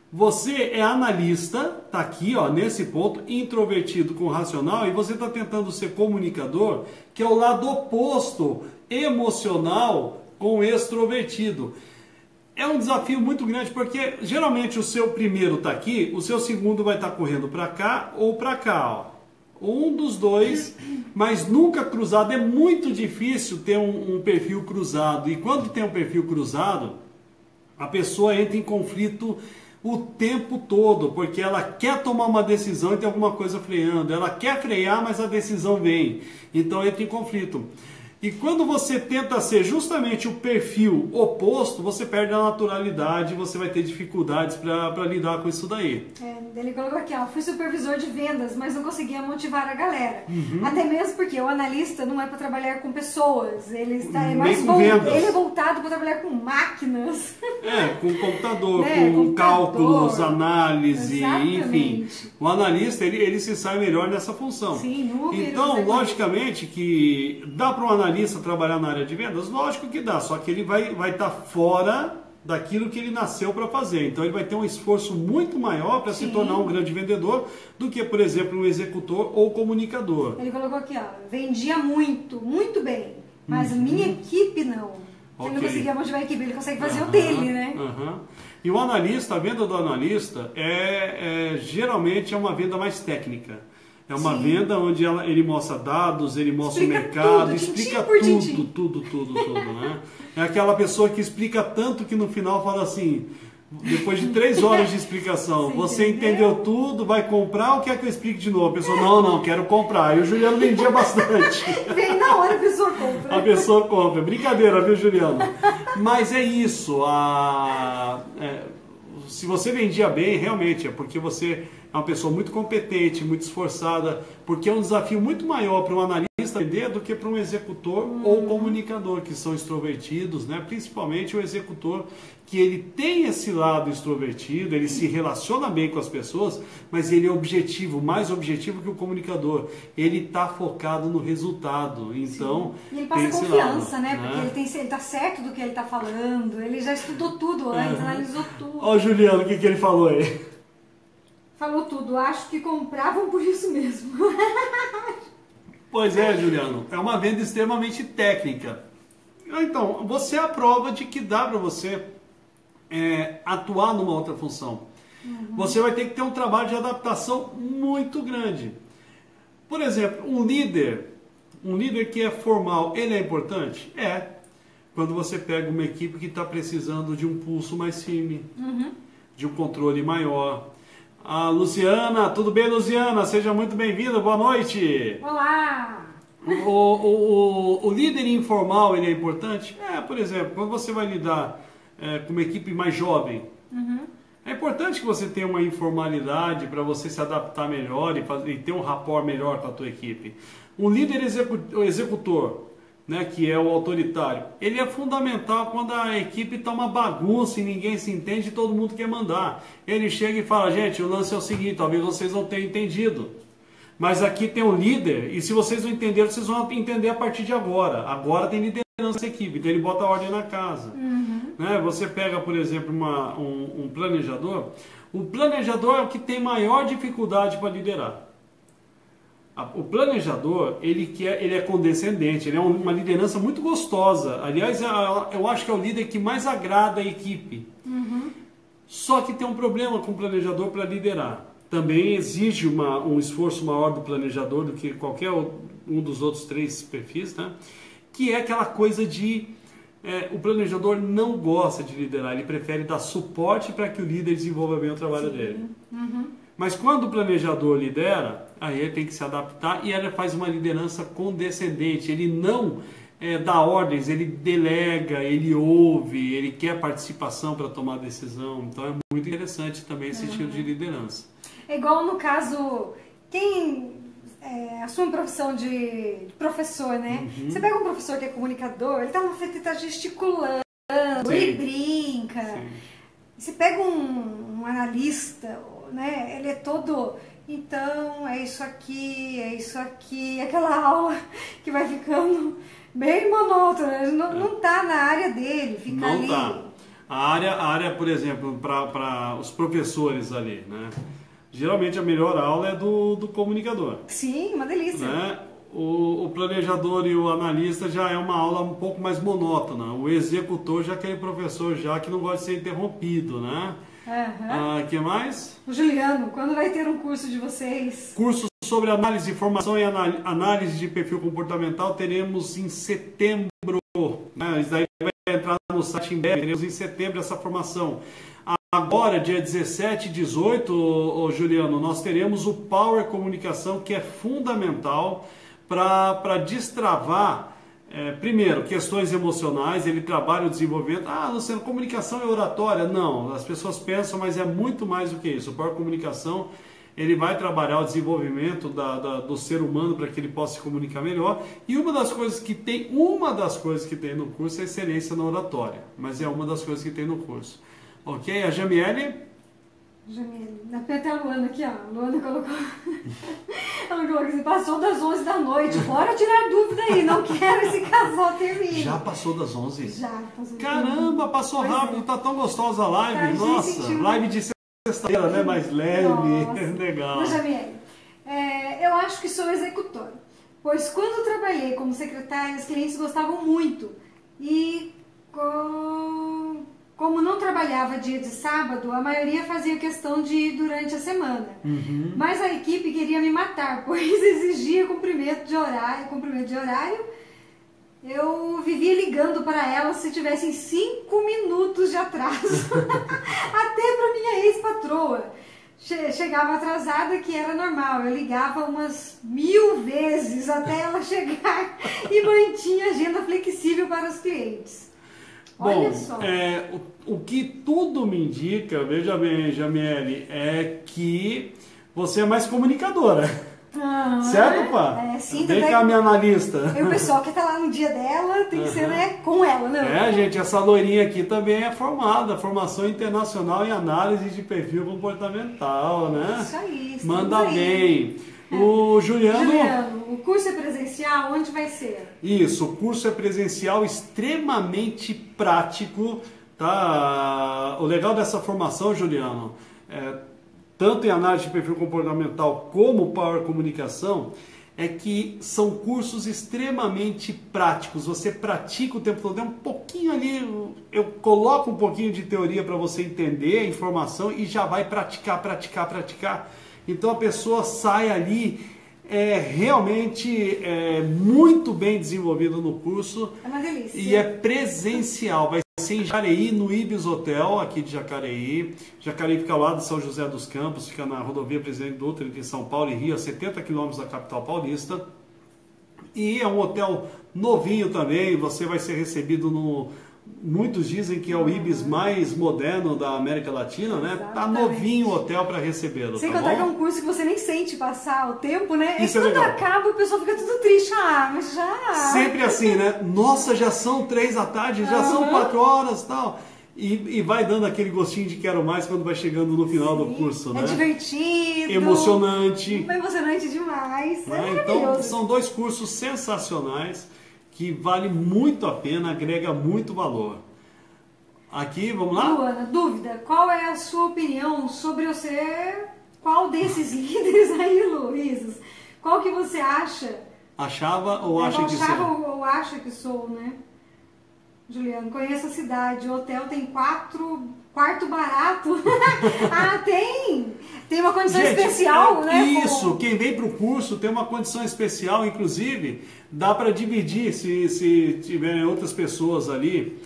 Você é analista, tá aqui, ó, nesse ponto, introvertido com racional, e você está tentando ser comunicador, que é o lado oposto, emocional com extrovertido. É um desafio muito grande, porque geralmente o seu primeiro está aqui, o seu segundo vai estar correndo para cá ou para cá, ó. Um dos dois, mas nunca cruzado. É muito difícil ter um perfil cruzado, e quando tem um perfil cruzado, a pessoa entra em conflito o tempo todo, porque ela quer tomar uma decisão e tem alguma coisa freando, ela quer frear, mas a decisão vem, então entra em conflito. E quando você tenta ser justamente o perfil oposto, você perde a naturalidade, você vai ter dificuldades para lidar com isso daí. Ele colocou aqui, ó, fui supervisor de vendas, mas não conseguia motivar a galera. Até mesmo porque o analista não é para trabalhar com pessoas, ele é voltado para trabalhar com máquinas. Com computador, com cálculos, análise, exatamente. Enfim. O analista, ele se sai melhor nessa função. Sim, números, então, logicamente que dá para um analista trabalhar na área de vendas? Lógico que dá, só que ele vai estar fora daquilo que ele nasceu para fazer. Então ele vai ter um esforço muito maior para se tornar um grande vendedor do que, por exemplo, um executor ou comunicador. Ele colocou aqui, ó, vendia muito, muito bem, mas minha equipe não. Ele não conseguia motivar a equipe, ele consegue fazer o dele, né? E o analista, a venda do analista geralmente é uma venda mais técnica. É uma venda onde ele mostra dados, ele mostra o mercado, explica tudo, né? É aquela pessoa que explica tanto que no final fala assim, depois de 3 horas de explicação, você entendeu tudo, vai comprar ou quer que eu explique de novo? A pessoa, não, quero comprar. E o Juliano vendia bastante. Vem na hora, a pessoa compra. A pessoa compra. Brincadeira, viu, Juliano? Mas é isso. Se você vendia bem, realmente é porque você é uma pessoa muito competente, muito esforçada, porque é um desafio muito maior para um analista vender do que para um executor ou comunicador, que são extrovertidos, né? Principalmente o executor, que ele tem esse lado extrovertido, ele se relaciona bem com as pessoas, mas ele é objetivo, mais objetivo que o comunicador. Ele está focado no resultado, então... E ele passa confiança, né? Porque ele está certo do que ele está falando, ele já estudou tudo antes, analisou tudo. Ó o Juliano, o que ele falou aí? Falou tudo, acho que compravam por isso mesmo. Pois é, Juliano, é uma venda extremamente técnica. Então, você é a prova de que dá para você atuar numa outra função. Você vai ter que ter um trabalho de adaptação muito grande. Por exemplo, um líder que é formal, ele é importante? Quando você pega uma equipe que está precisando de um pulso mais firme, de um controle maior. A Luciana, tudo bem, Luciana? Seja muito bem-vinda, boa noite. Olá! O líder informal, ele é importante? Por exemplo, quando você vai lidar com uma equipe mais jovem, é importante que você tenha uma informalidade para você se adaptar melhor e ter um rapport melhor com a tua equipe. Um líder executor, né, que é o autoritário, ele é fundamental quando a equipe está uma bagunça e ninguém se entende e todo mundo quer mandar. Ele chega e fala, gente, o lance é o seguinte, talvez vocês não tenham entendido, mas aqui tem um líder e se vocês não entenderam, vocês vão entender a partir de agora. Agora tem liderança nessa equipe, então ele bota a ordem na casa. Né? Você pega, por exemplo, um planejador, o planejador é o que tem maior dificuldade para liderar. O planejador, ele é condescendente, ele é uma liderança muito gostosa. Aliás, eu acho que é o líder que mais agrada a equipe. Só que tem um problema com o planejador para liderar. Também exige um esforço maior do planejador do que qualquer um dos outros 3 perfis, né? Que é aquela coisa de... o planejador não gosta de liderar, ele prefere dar suporte para que o líder desenvolva bem o trabalho dele. Mas quando o planejador lidera, aí ele tem que se adaptar e ele faz uma liderança condescendente. Ele não dá ordens, ele delega, ele ouve, ele quer participação para tomar decisão. Então é muito interessante também esse estilo de liderança. É igual no caso, quem assume profissão de professor, né? Você pega um professor que é comunicador, ele tá gesticulando, ele brinca. Você pega um analista, né? Ele é todo... Então, é isso aqui, aquela aula que vai ficando bem monótona, ele não tá na área dele, fica ali. A área, por exemplo, para os professores ali, né? Geralmente a melhor aula é do comunicador. Sim, uma delícia. Né? O planejador e o analista já é uma aula um pouco mais monótona. O executor já é aquele professor já que não gosta de ser interrompido, né? Que mais? O Juliano, quando vai ter um curso de vocês? Curso sobre análise de informação e análise de perfil comportamental teremos em setembro. Né? Isso daí vai entrar no site em breve. Teremos em setembro essa formação. Agora, dia 17 e 18, Juliano, nós teremos o Power Comunicação, que é fundamental para destravar, primeiro, questões emocionais. Ele trabalha o desenvolvimento. Luciano, comunicação é oratória? Não, as pessoas pensam, mas é muito mais do que isso. O Power Comunicação, ele vai trabalhar o desenvolvimento do ser humano para que ele possa se comunicar melhor. E uma das coisas que tem no curso é a excelência na oratória, mas é uma das coisas que tem no curso. Ok, a Jamiele? Até a Luana aqui, ó. A Luana colocou. Ela colocou assim: passou das 11 da noite. Bora tirar dúvida aí. Não quero esse casal termine. Já passou das 11? Já passou. Caramba, passou rápido. Tá tão gostosa a live. Nossa, live de sexta-feira, né? Mais leve. Legal. Jamiele, eu acho que sou executor. Pois quando trabalhei como secretária, os clientes gostavam muito. E como não trabalhava dia de sábado, a maioria fazia questão de ir durante a semana. Mas a equipe queria me matar, pois exigia cumprimento de horário. Eu vivia ligando para elas se tivessem 5 minutos de atraso. Até para minha ex-patroa. Chegava atrasada, que era normal. Eu ligava umas 1000 vezes até ela chegar e mantinha a agenda flexível para os clientes. Olha só. O que tudo me indica, veja bem, Jamiele, é que você é mais comunicadora. Certo, pá? Sim, vem cá, minha analista. E o pessoal que tá lá no dia dela tem que ser, né, com ela, né? Gente, essa loirinha aqui também é formada, formação internacional em análise de perfil comportamental, né? Isso aí. Manda bem. O Juliano, o curso é presencial? Onde vai ser? Isso, o curso é presencial, extremamente prático, tá? O legal dessa formação, Juliano, tanto em análise de perfil comportamental como Power Comunicação, é que são cursos extremamente práticos. Você pratica o tempo todo, é um pouquinho ali, eu coloco um pouquinho de teoria para você entender a informação e já vai praticar. Então a pessoa sai ali realmente muito bem desenvolvida no curso. É uma delícia. E é presencial, vai ser em Jacareí, no Ibis Hotel, aqui de Jacareí. Jacareí fica ao lado de São José dos Campos, fica na rodovia Presidente Dutra, entre São Paulo e Rio, a 70 quilômetros da capital paulista. E é um hotel novinho também, você vai ser recebido no... Muitos dizem que é o Ibis mais moderno da América Latina, né? Exatamente. Tá novinho o hotel para recebê-lo, Sem tá contar bom? que é um curso que você nem sente passar o tempo, né? Isso e quando é legal. acaba, o pessoal fica tudo triste. Mas já... Sempre assim, né? Nossa, já são 3 da tarde, já são 4 horas e tal. E vai dando aquele gostinho de quero mais quando vai chegando no final do curso, né? É divertido. Emocionante. É emocionante demais. Né? Então, são 2 cursos sensacionais que vale muito a pena, agrega muito valor. Aqui, vamos lá? Luana, dúvida. Qual é a sua opinião sobre eu ser qual desses líderes aí, Luísa? Qual que você acha? Achava ou acha que achava sou? ou acha que sou, né? Juliano, conheço a cidade. O hotel tem quarto barato. Tem! Tem uma condição especial, né? Isso, quem vem para o curso tem uma condição especial, inclusive dá para dividir se tiverem outras pessoas ali,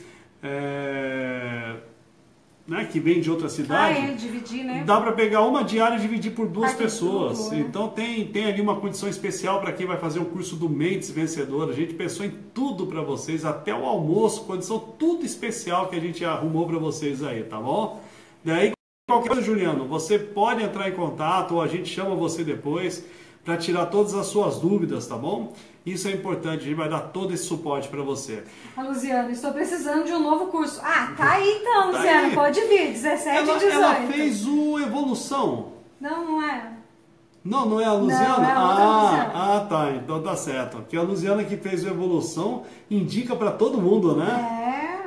né, que vem de outra cidade. Dividir, né? Dá para pegar uma diária e dividir por 2 Quarto pessoas. duplo, né? Então tem ali uma condição especial para quem vai fazer o curso do Mentes Vencedor. A gente pensou em tudo para vocês, até o almoço, condição tudo especial que a gente arrumou para vocês aí, tá bom? Daí, qualquer coisa, Juliano, você pode entrar em contato ou a gente chama você depois para tirar todas as suas dúvidas, tá bom? Isso é importante, a gente vai dar todo esse suporte para você. Luciana, estou precisando de um novo curso. Tá aí então, Tá Luciana, aí. pode vir, 17 e 18. Ela fez o Evolução. Não é. Não é a Luziana? Não, é a outra Luziana. Tá, então tá certo. Porque a Luziana que fez o Evolução indica para todo mundo, né?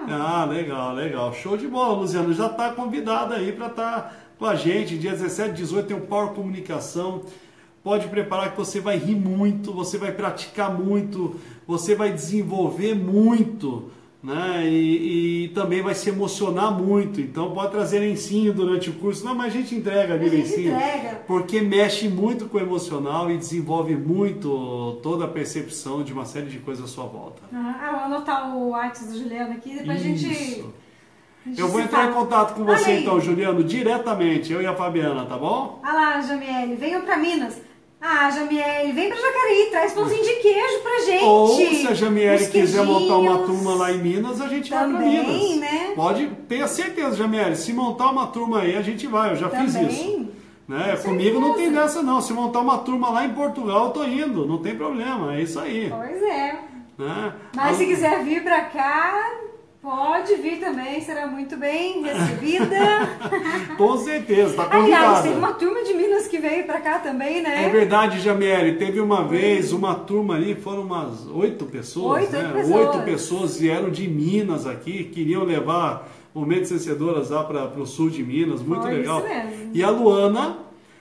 Ah, legal, legal. Show de bola, Luciano. Já está convidada aí para estar com a gente. Dia 17 e 18 tem o Power Comunicação. Pode preparar que você vai rir muito, você vai praticar muito, você vai desenvolver muito, né? E também vai se emocionar muito. Então pode trazer lencinho durante o curso. Não, mas a gente entrega ali lencinho. Porque mexe muito com o emocional e desenvolve muito toda a percepção de uma série de coisas à sua volta. Vou anotar o WhatsApp da Juliana aqui, depois a gente eu vou entrar em contato com você então, Juliano, diretamente, eu e a Fabiana, tá bom? Ah lá, Jamiele, venham pra Minas. Ah, Jamiele, vem pra Jacareí, traz pãozinho de queijo pra gente. Ou se a Jamiele quiser montar uma turma lá em Minas, a gente vai pra Minas. Né? Pode, tenha certeza, Jamiele, se montar uma turma aí, a gente vai, eu já fiz isso. Né? Comigo não tem dessa não, se montar uma turma lá em Portugal, eu tô indo, não tem problema, é isso aí. Pois é. Né? Mas se quiser vir pra cá, pode vir também, será muito bem recebida. Com certeza, tá convidada. Aliás, teve uma turma de Minas que veio pra cá também, né? É verdade, Jamiele, teve uma vez uma turma ali, foram umas 8 pessoas, né? 8 pessoas vieram de Minas aqui, queriam levar o Mentes Vencedoras lá para o sul de Minas, muito legal. Isso mesmo. E a Luana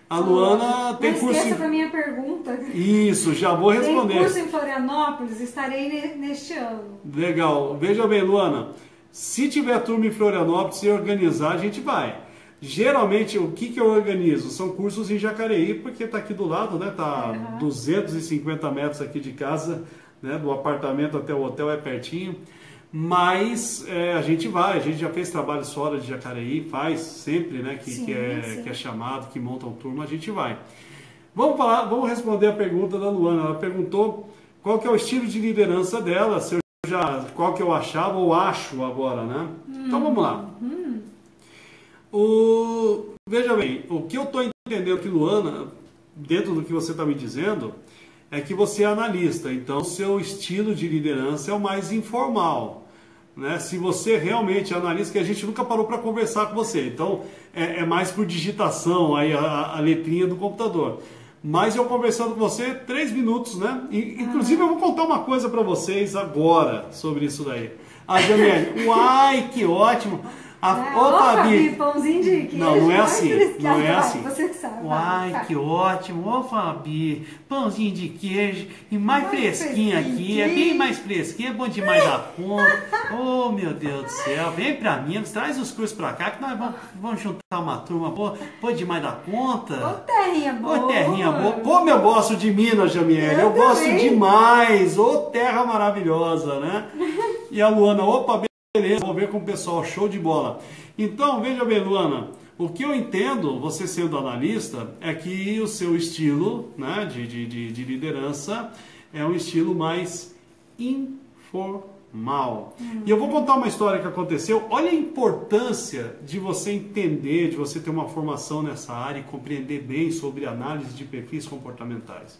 tem curso... Não esqueça da minha pergunta. Isso, já vou responder. Tem curso em Florianópolis, estarei neste ano. Legal. Veja bem, Luana, se tiver turma em Florianópolis, se organizar, a gente vai. Geralmente, o que eu organizo? São cursos em Jacareí, porque está aqui do lado, né? Tá 250 metros aqui de casa, né? Do apartamento até o hotel é pertinho. Mas a gente vai, a gente já fez trabalhos fora de Jacareí, faz sempre, né? Que é chamado, que montam turma, a gente vai. Vamos responder a pergunta da Luana. Ela perguntou qual que é o estilo de liderança dela, qual que eu achava ou acho agora, né? Então vamos lá. Veja bem, o que eu estou entendendo aqui, Luana, dentro do que você está me dizendo, é que você é analista, então o seu estilo de liderança é o mais informal. Né? Se você realmente é analista, que a gente nunca parou para conversar com você, então é mais por digitação, aí a letrinha do computador. Mas eu conversando com você 3 minutos, né? Inclusive eu vou contar uma coisa para vocês agora sobre isso daí. A Jamiele, uai, que ótimo! Fabi, pãozinho de queijo. Não é assim. Não é assim. Você que sabe. Uai, que ótimo. Ô, Fabi, pãozinho de queijo e mais fresquinho aqui. É bem mais fresquinho, é bom demais da conta. Oh, meu Deus do céu. Vem pra Minas, traz os cursos pra cá que nós vamos juntar uma turma boa demais da conta. Ô, terrinha boa. Ô, terrinha boa. Como eu gosto de Minas, Jamiele. Eu gosto demais. Ô, terra maravilhosa, né? E a Luana, opa, beleza, vou ver com o pessoal, show de bola. Então, veja bem, Luana, o que eu entendo, você sendo analista, é que o seu estilo, né, de liderança é um estilo mais informal. E eu vou contar uma história que aconteceu. Olha a importância de você entender, de você ter uma formação nessa área e compreender bem sobre análise de perfis comportamentais.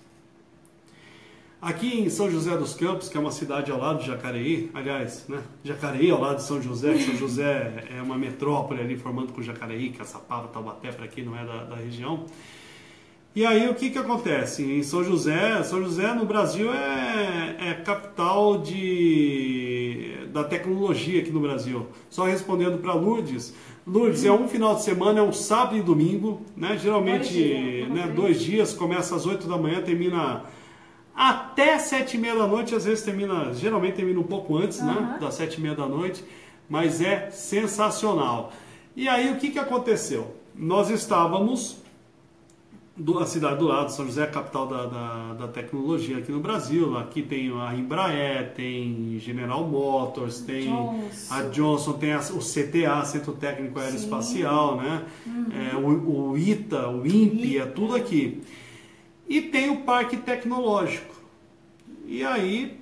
Aqui em São José dos Campos, que é uma cidade ao lado de Jacareí, aliás, né? Jacareí ao lado de São José, que São José é uma metrópole ali formando com Jacareí, Caçapava, Taubaté, para quem não é da região. E aí o que acontece? Em São José no Brasil é capital da tecnologia aqui no Brasil. Só respondendo para Lourdes, é um final de semana, é um sábado e domingo, né? Geralmente 2 dias, começa às 8 da manhã, termina até 7h30 da noite, às vezes geralmente termina um pouco antes, né, das 7h30 da noite, mas é sensacional. E aí o que aconteceu? Nós estávamos, a cidade do lado, São José é a capital da tecnologia aqui no Brasil, aqui tem a Embraer, tem General Motors, tem a Johnson, tem o CTA, Centro Técnico Aeroespacial, né, o ITA, o INPE, é tudo aqui. E tem o parque tecnológico. E aí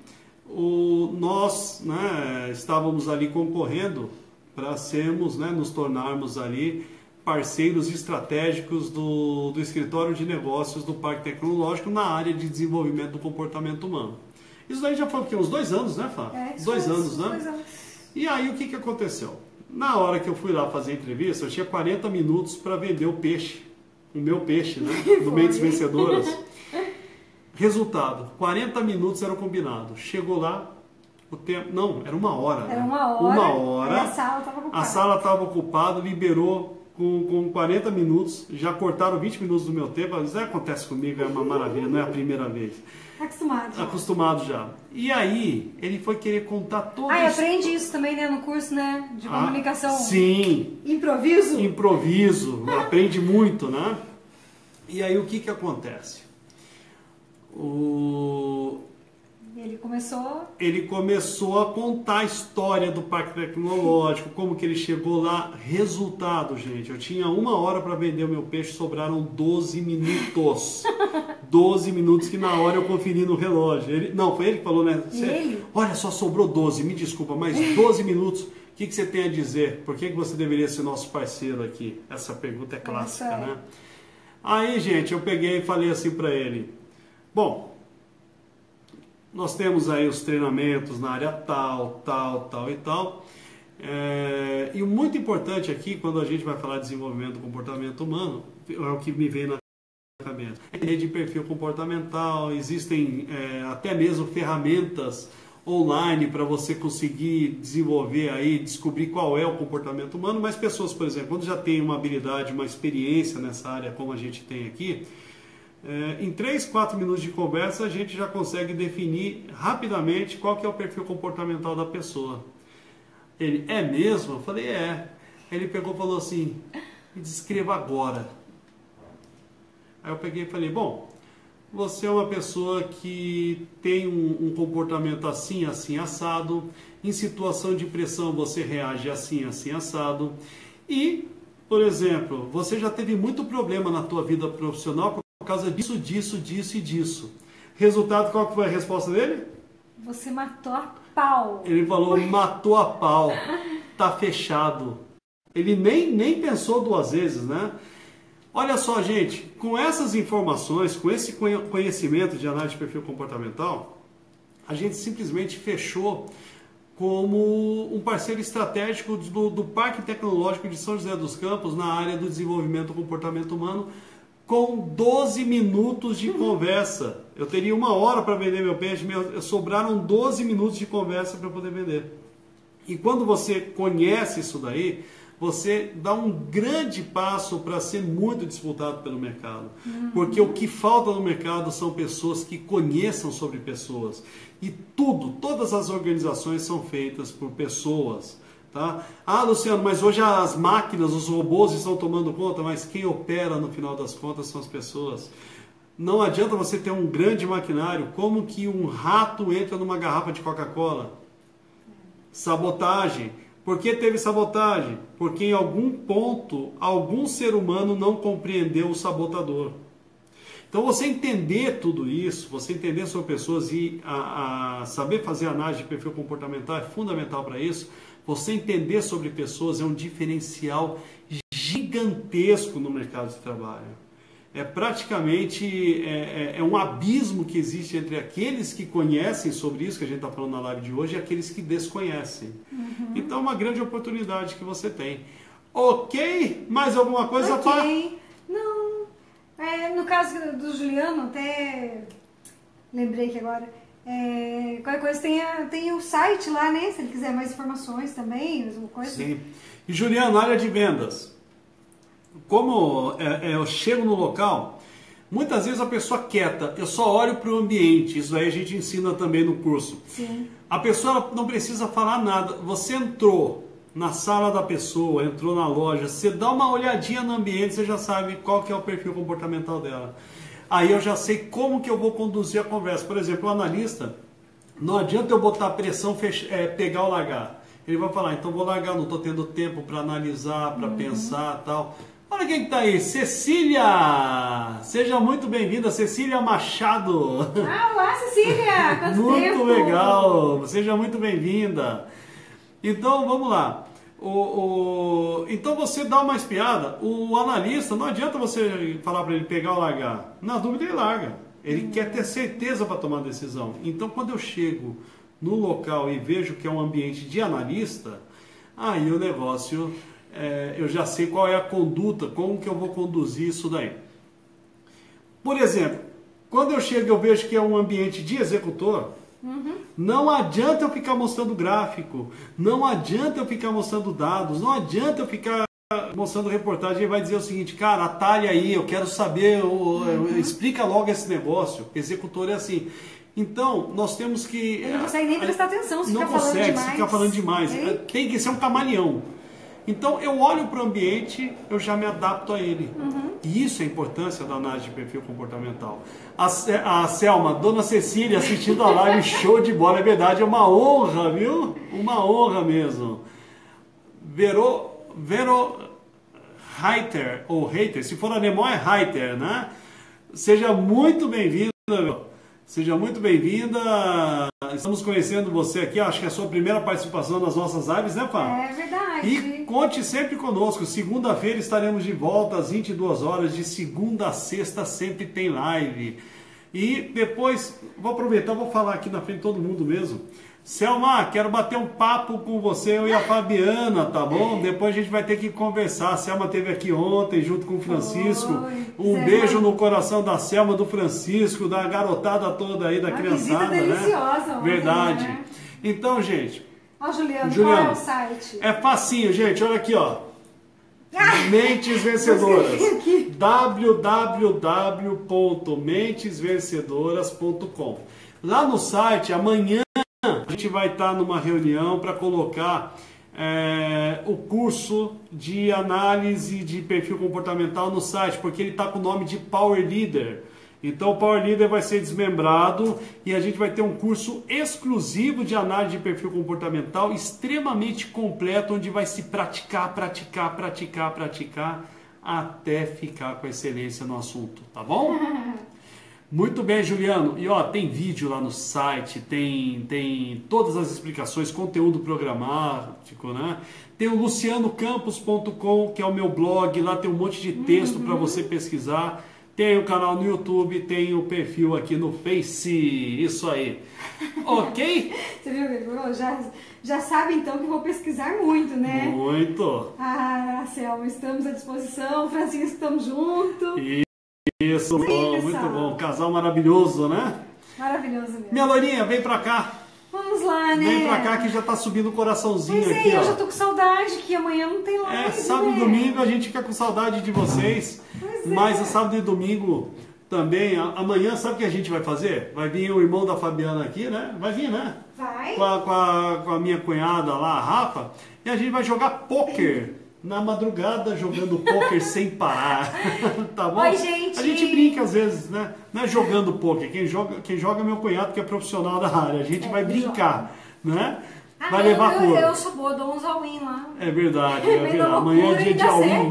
nós, né, estávamos ali concorrendo para sermos, né, nos tornarmos ali parceiros estratégicos do escritório de negócios do parque tecnológico na área de desenvolvimento do comportamento humano. Isso daí já foi uns 2 anos, né, Fá? 2 anos, né? 2 anos. E aí o que aconteceu? Na hora que eu fui lá fazer a entrevista, eu tinha 40 minutos para vender o peixe. O meu peixe, né? Do Mentes Vencedoras. Resultado, 40 minutos era o combinado. Chegou lá, O tempo, não, era 1 hora. Era 1 hora. Uma hora. E a sala estava ocupada. A sala estava ocupada, liberou com 40 minutos, já cortaram 20 minutos do meu tempo. Isso acontece comigo, é uma maravilha, não é a primeira vez. Acostumado. Acostumado já. E aí, ele foi querer contar toda e aprende isso também, né, no curso, né, de comunicação. Sim. Improviso. Improviso, aprende muito, né? E aí, o que acontece? Ele começou a contar a história do Parque Tecnológico, como que ele chegou lá. Resultado, gente, eu tinha 1 hora para vender o meu peixe, sobraram 12 minutos. 12 minutos que na hora eu conferi no relógio. Não, foi ele que falou, né? Olha, só sobrou 12, me desculpa, mas 12 minutos. O que você tem a dizer? Por que você deveria ser nosso parceiro aqui? Essa pergunta é clássica, né? Aí, gente, eu peguei e falei assim para ele. Bom, nós temos aí os treinamentos na área tal e tal. E o muito importante aqui, quando a gente vai falar de desenvolvimento do comportamento humano, é o que me vem na cabeça. De perfil comportamental, existem até mesmo ferramentas online para você conseguir desenvolver aí, descobrir qual é o comportamento humano, mas pessoas, por exemplo, quando já tem uma habilidade, uma experiência nessa área como a gente tem aqui, em 3, 4 minutos de conversa a gente já consegue definir rapidamente qual que é o perfil comportamental da pessoa. Ele, é mesmo? Eu falei, é. Ele pegou e falou assim, me descreva agora. Aí eu peguei e falei, bom, você é uma pessoa que tem um comportamento assim, assim, assado. Em situação de pressão você reage assim, assim, assado. E, por exemplo, você já teve muito problema na tua vida profissional por causa disso, disso, disso e disso. Resultado, qual que foi a resposta dele? Você matou a pau. Ele falou, matou a pau. Tá fechado. Ele nem pensou 2 vezes, né? Olha só, gente, com essas informações, com esse conhecimento de análise de perfil comportamental, a gente simplesmente fechou como um parceiro estratégico do Parque Tecnológico de São José dos Campos na área do desenvolvimento do comportamento humano, com 12 minutos de conversa. Eu teria 1 hora para vender meu peixe, sobraram 12 minutos de conversa para poder vender. E quando você conhece isso daí, você dá um grande passo para ser muito disputado pelo mercado. Porque o que falta no mercado são pessoas que conheçam sobre pessoas. E todas as organizações são feitas por pessoas. Tá? Ah, Luciano, mas hoje as máquinas, os robôs estão tomando conta, mas quem opera no final das contas são as pessoas. Não adianta você ter um grande maquinário, como que um rato entra numa garrafa de Coca-Cola? Sabotagem. Por que teve sabotagem? Porque em algum ponto, algum ser humano não compreendeu o sabotador. Então você entender tudo isso, você entender sobre pessoas e saber fazer análise de perfil comportamental é fundamental para isso. Você entender sobre pessoas é um diferencial gigantesco no mercado de trabalho. É praticamente um abismo que existe entre aqueles que conhecem sobre isso que a gente está falando na live de hoje e aqueles que desconhecem. Então é uma grande oportunidade que você tem. Ok? Mais alguma coisa, Pá? Ok. Não. No caso do Juliano, até lembrei que agora, qualquer coisa tem o site lá, né? Se ele quiser mais informações também, mesma coisa. Sim. E Juliano, na área de vendas, como eu chego no local, muitas vezes a pessoa quieta, eu só olho para o ambiente, isso aí a gente ensina também no curso. Sim. A pessoa não precisa falar nada, você entrou na sala da pessoa, entrou na loja, você dá uma olhadinha no ambiente, você já sabe qual que é o perfil comportamental dela. Aí eu já sei como que eu vou conduzir a conversa. Por exemplo, o analista, não adianta eu botar pressão, pegar ou largar. Ele vai falar, então vou largar, não estou tendo tempo para analisar, para pensar e tal. Olha quem está aí, Cecília! Seja muito bem-vinda, Cecília Machado! Olá, Cecília! Quanto muito tempo! Legal! Seja muito bem-vinda! Então, vamos lá. Então você dá uma espiada. O analista, não adianta você falar para ele pegar ou largar. Na dúvida ele larga. Ele quer ter certeza para tomar a decisão. Então quando eu chego no local e vejo que é um ambiente de analista, aí o negócio, eu já sei qual é a conduta, como que eu vou conduzir isso daí. Por exemplo, quando eu chego e eu vejo que é um ambiente de executor, Não adianta eu ficar mostrando gráfico, não adianta eu ficar mostrando dados, não adianta eu ficar mostrando reportagem. Ele vai dizer o seguinte: cara, atalha aí, eu quero saber, explica logo esse negócio. Executor é assim. Então, nós temos que... Ele não consegue nem prestar atenção se não ficar falando demais. Não consegue, se ficar falando demais. Tem que ser um camaleão. Então, eu olho para o ambiente, eu já me adapto a ele. E isso é a importância da análise de perfil comportamental. A Selma, Dona Cecília, assistindo a live, show de bola. É verdade, é uma honra, viu? Uma honra mesmo. Vero Reiter, ou Reiter, se for alemão é Reiter, né? Seja muito bem-vinda, meu. Seja muito bem-vinda. Estamos conhecendo você aqui, acho que é a sua primeira participação nas nossas lives, né, Fá? É verdade. E conte sempre conosco. Segunda-feira estaremos de volta às 22 horas, de segunda a sexta sempre tem live. E depois, vou aproveitar, vou falar aqui na frente de todo mundo mesmo. Selma, quero bater um papo com você, eu e a Fabiana, tá bom? Depois a gente vai ter que conversar. A Selma esteve aqui ontem junto com o Francisco. Um beijo no coração da Selma, do Francisco, da garotada toda aí, da criançada, né? Deliciosa, verdade. Né? Então, gente... Ó, Juliano, qual é o site? É facinho, gente, olha aqui, ó. Mentes Vencedoras. www.mentesvencedoras.com. Lá no site, amanhã, a gente vai estar numa reunião para colocar o curso de análise de perfil comportamental no site, porque ele está com o nome de Power Leader. Então o Power Leader vai ser desmembrado e a gente vai ter um curso exclusivo de análise de perfil comportamental, extremamente completo, onde vai se praticar até ficar com excelência no assunto, tá bom? Muito bem, Juliano. E ó, tem vídeo lá no site, tem todas as explicações, conteúdo programático, né? Tem o lucianocampos.com, que é o meu blog, lá tem um monte de texto para você pesquisar. Tem o canal no YouTube, tem o perfil aqui no Face, isso aí. Ok? Você viu, já sabe então que vou pesquisar muito, né? Muito. Ah, Selma, estamos à disposição, Francisco, estamos juntos. Isso, bom, muito bom. Casal maravilhoso, né? Maravilhoso mesmo. Minha loirinha, vem pra cá. Vamos lá, né? Vem pra cá que já tá subindo o coraçãozinho pois aqui, eu ó. já tô com saudade, que amanhã não tem live, sábado e domingo a gente fica com saudade de vocês. Mas o sábado e domingo também, amanhã sabe o que a gente vai fazer? Vai vir o irmão da Fabiana aqui, né? Vai vir, né? Vai. Com a minha cunhada lá, a Rafa. E a gente vai jogar pôquer. Na madrugada, jogando pôquer sem parar. Tá bom? Oi, gente. A gente brinca às vezes, né? Não é jogando pôquer. Quem joga é meu cunhado, que é profissional da área. A gente vai brincar, né? Vai levar cor. Eu sou boa, dou uns all-in lá. É verdade. Amanhã é dia de all-in.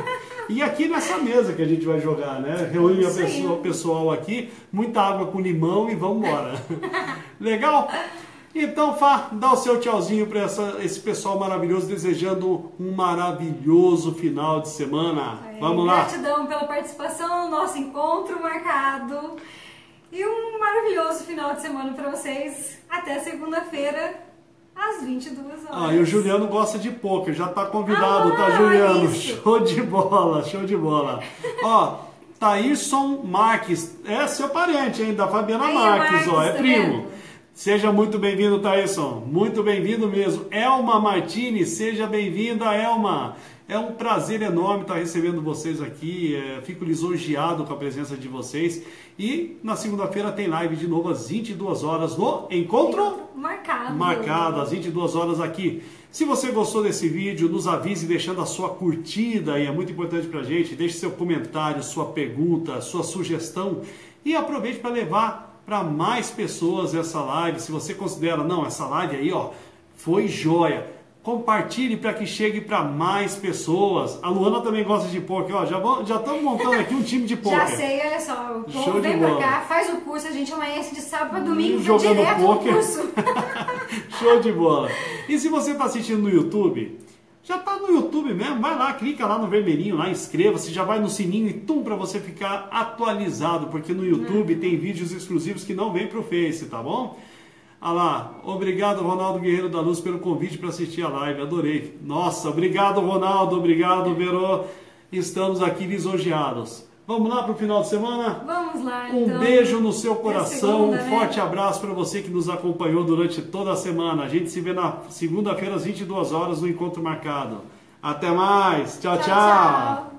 E aqui nessa mesa que a gente vai jogar, né? Reúne o pessoal aqui, muita água com limão e vamos embora. Legal? Então, Fá, dá o seu tchauzinho para esse pessoal maravilhoso, desejando um maravilhoso final de semana. Vamos lá. Gratidão pela participação no nosso encontro marcado. E um maravilhoso final de semana para vocês. Até segunda-feira, às 22 horas. E o Juliano gosta de pôquer, já tá convidado, tá, Juliano? Isso. Show de bola, show de bola. Ó, Thaírson Marques, é seu parente, hein, da Fabiana Marques, ó, é primo. Seja muito bem-vindo, Thaírson. Muito bem-vindo mesmo. Elma Martini, seja bem-vinda, Elma. É um prazer enorme estar recebendo vocês aqui. Fico lisonjeado com a presença de vocês. E na segunda-feira tem live de novo às 22 horas no Encontro Marcado, às 22 horas aqui. Se você gostou desse vídeo, nos avise deixando a sua curtida, e é muito importante pra gente. Deixe seu comentário, sua pergunta, sua sugestão e aproveite para levar para mais pessoas essa live. Se você considera, não, essa live aí, ó, foi joia. Compartilhe para que chegue para mais pessoas. A Luana também gosta de pôquer, ó, já estamos montando aqui um time de pôquer. Já sei, olha só, o povo vem para cá, faz o curso, a gente amanhece de sábado para domingo, jogando direto pôquer. no curso. Show de bola. E se você está assistindo no YouTube, já está no YouTube mesmo, vai lá, clica lá no vermelhinho, lá, inscreva-se, já vai no sininho e tum, para você ficar atualizado, porque no YouTube tem vídeos exclusivos que não vem para o Face, tá bom? Ah lá, obrigado Ronaldo Guerreiro da Luz pelo convite para assistir a live, adorei. Nossa, obrigado Ronaldo, obrigado Verô, estamos aqui lisonjeados. Vamos lá para o final de semana? Vamos lá, Um então. beijo no seu coração, segunda, um forte abraço para você que nos acompanhou durante toda a semana. A gente se vê na segunda-feira às 22 horas no encontro marcado. Até mais, tchau, tchau. Tchau.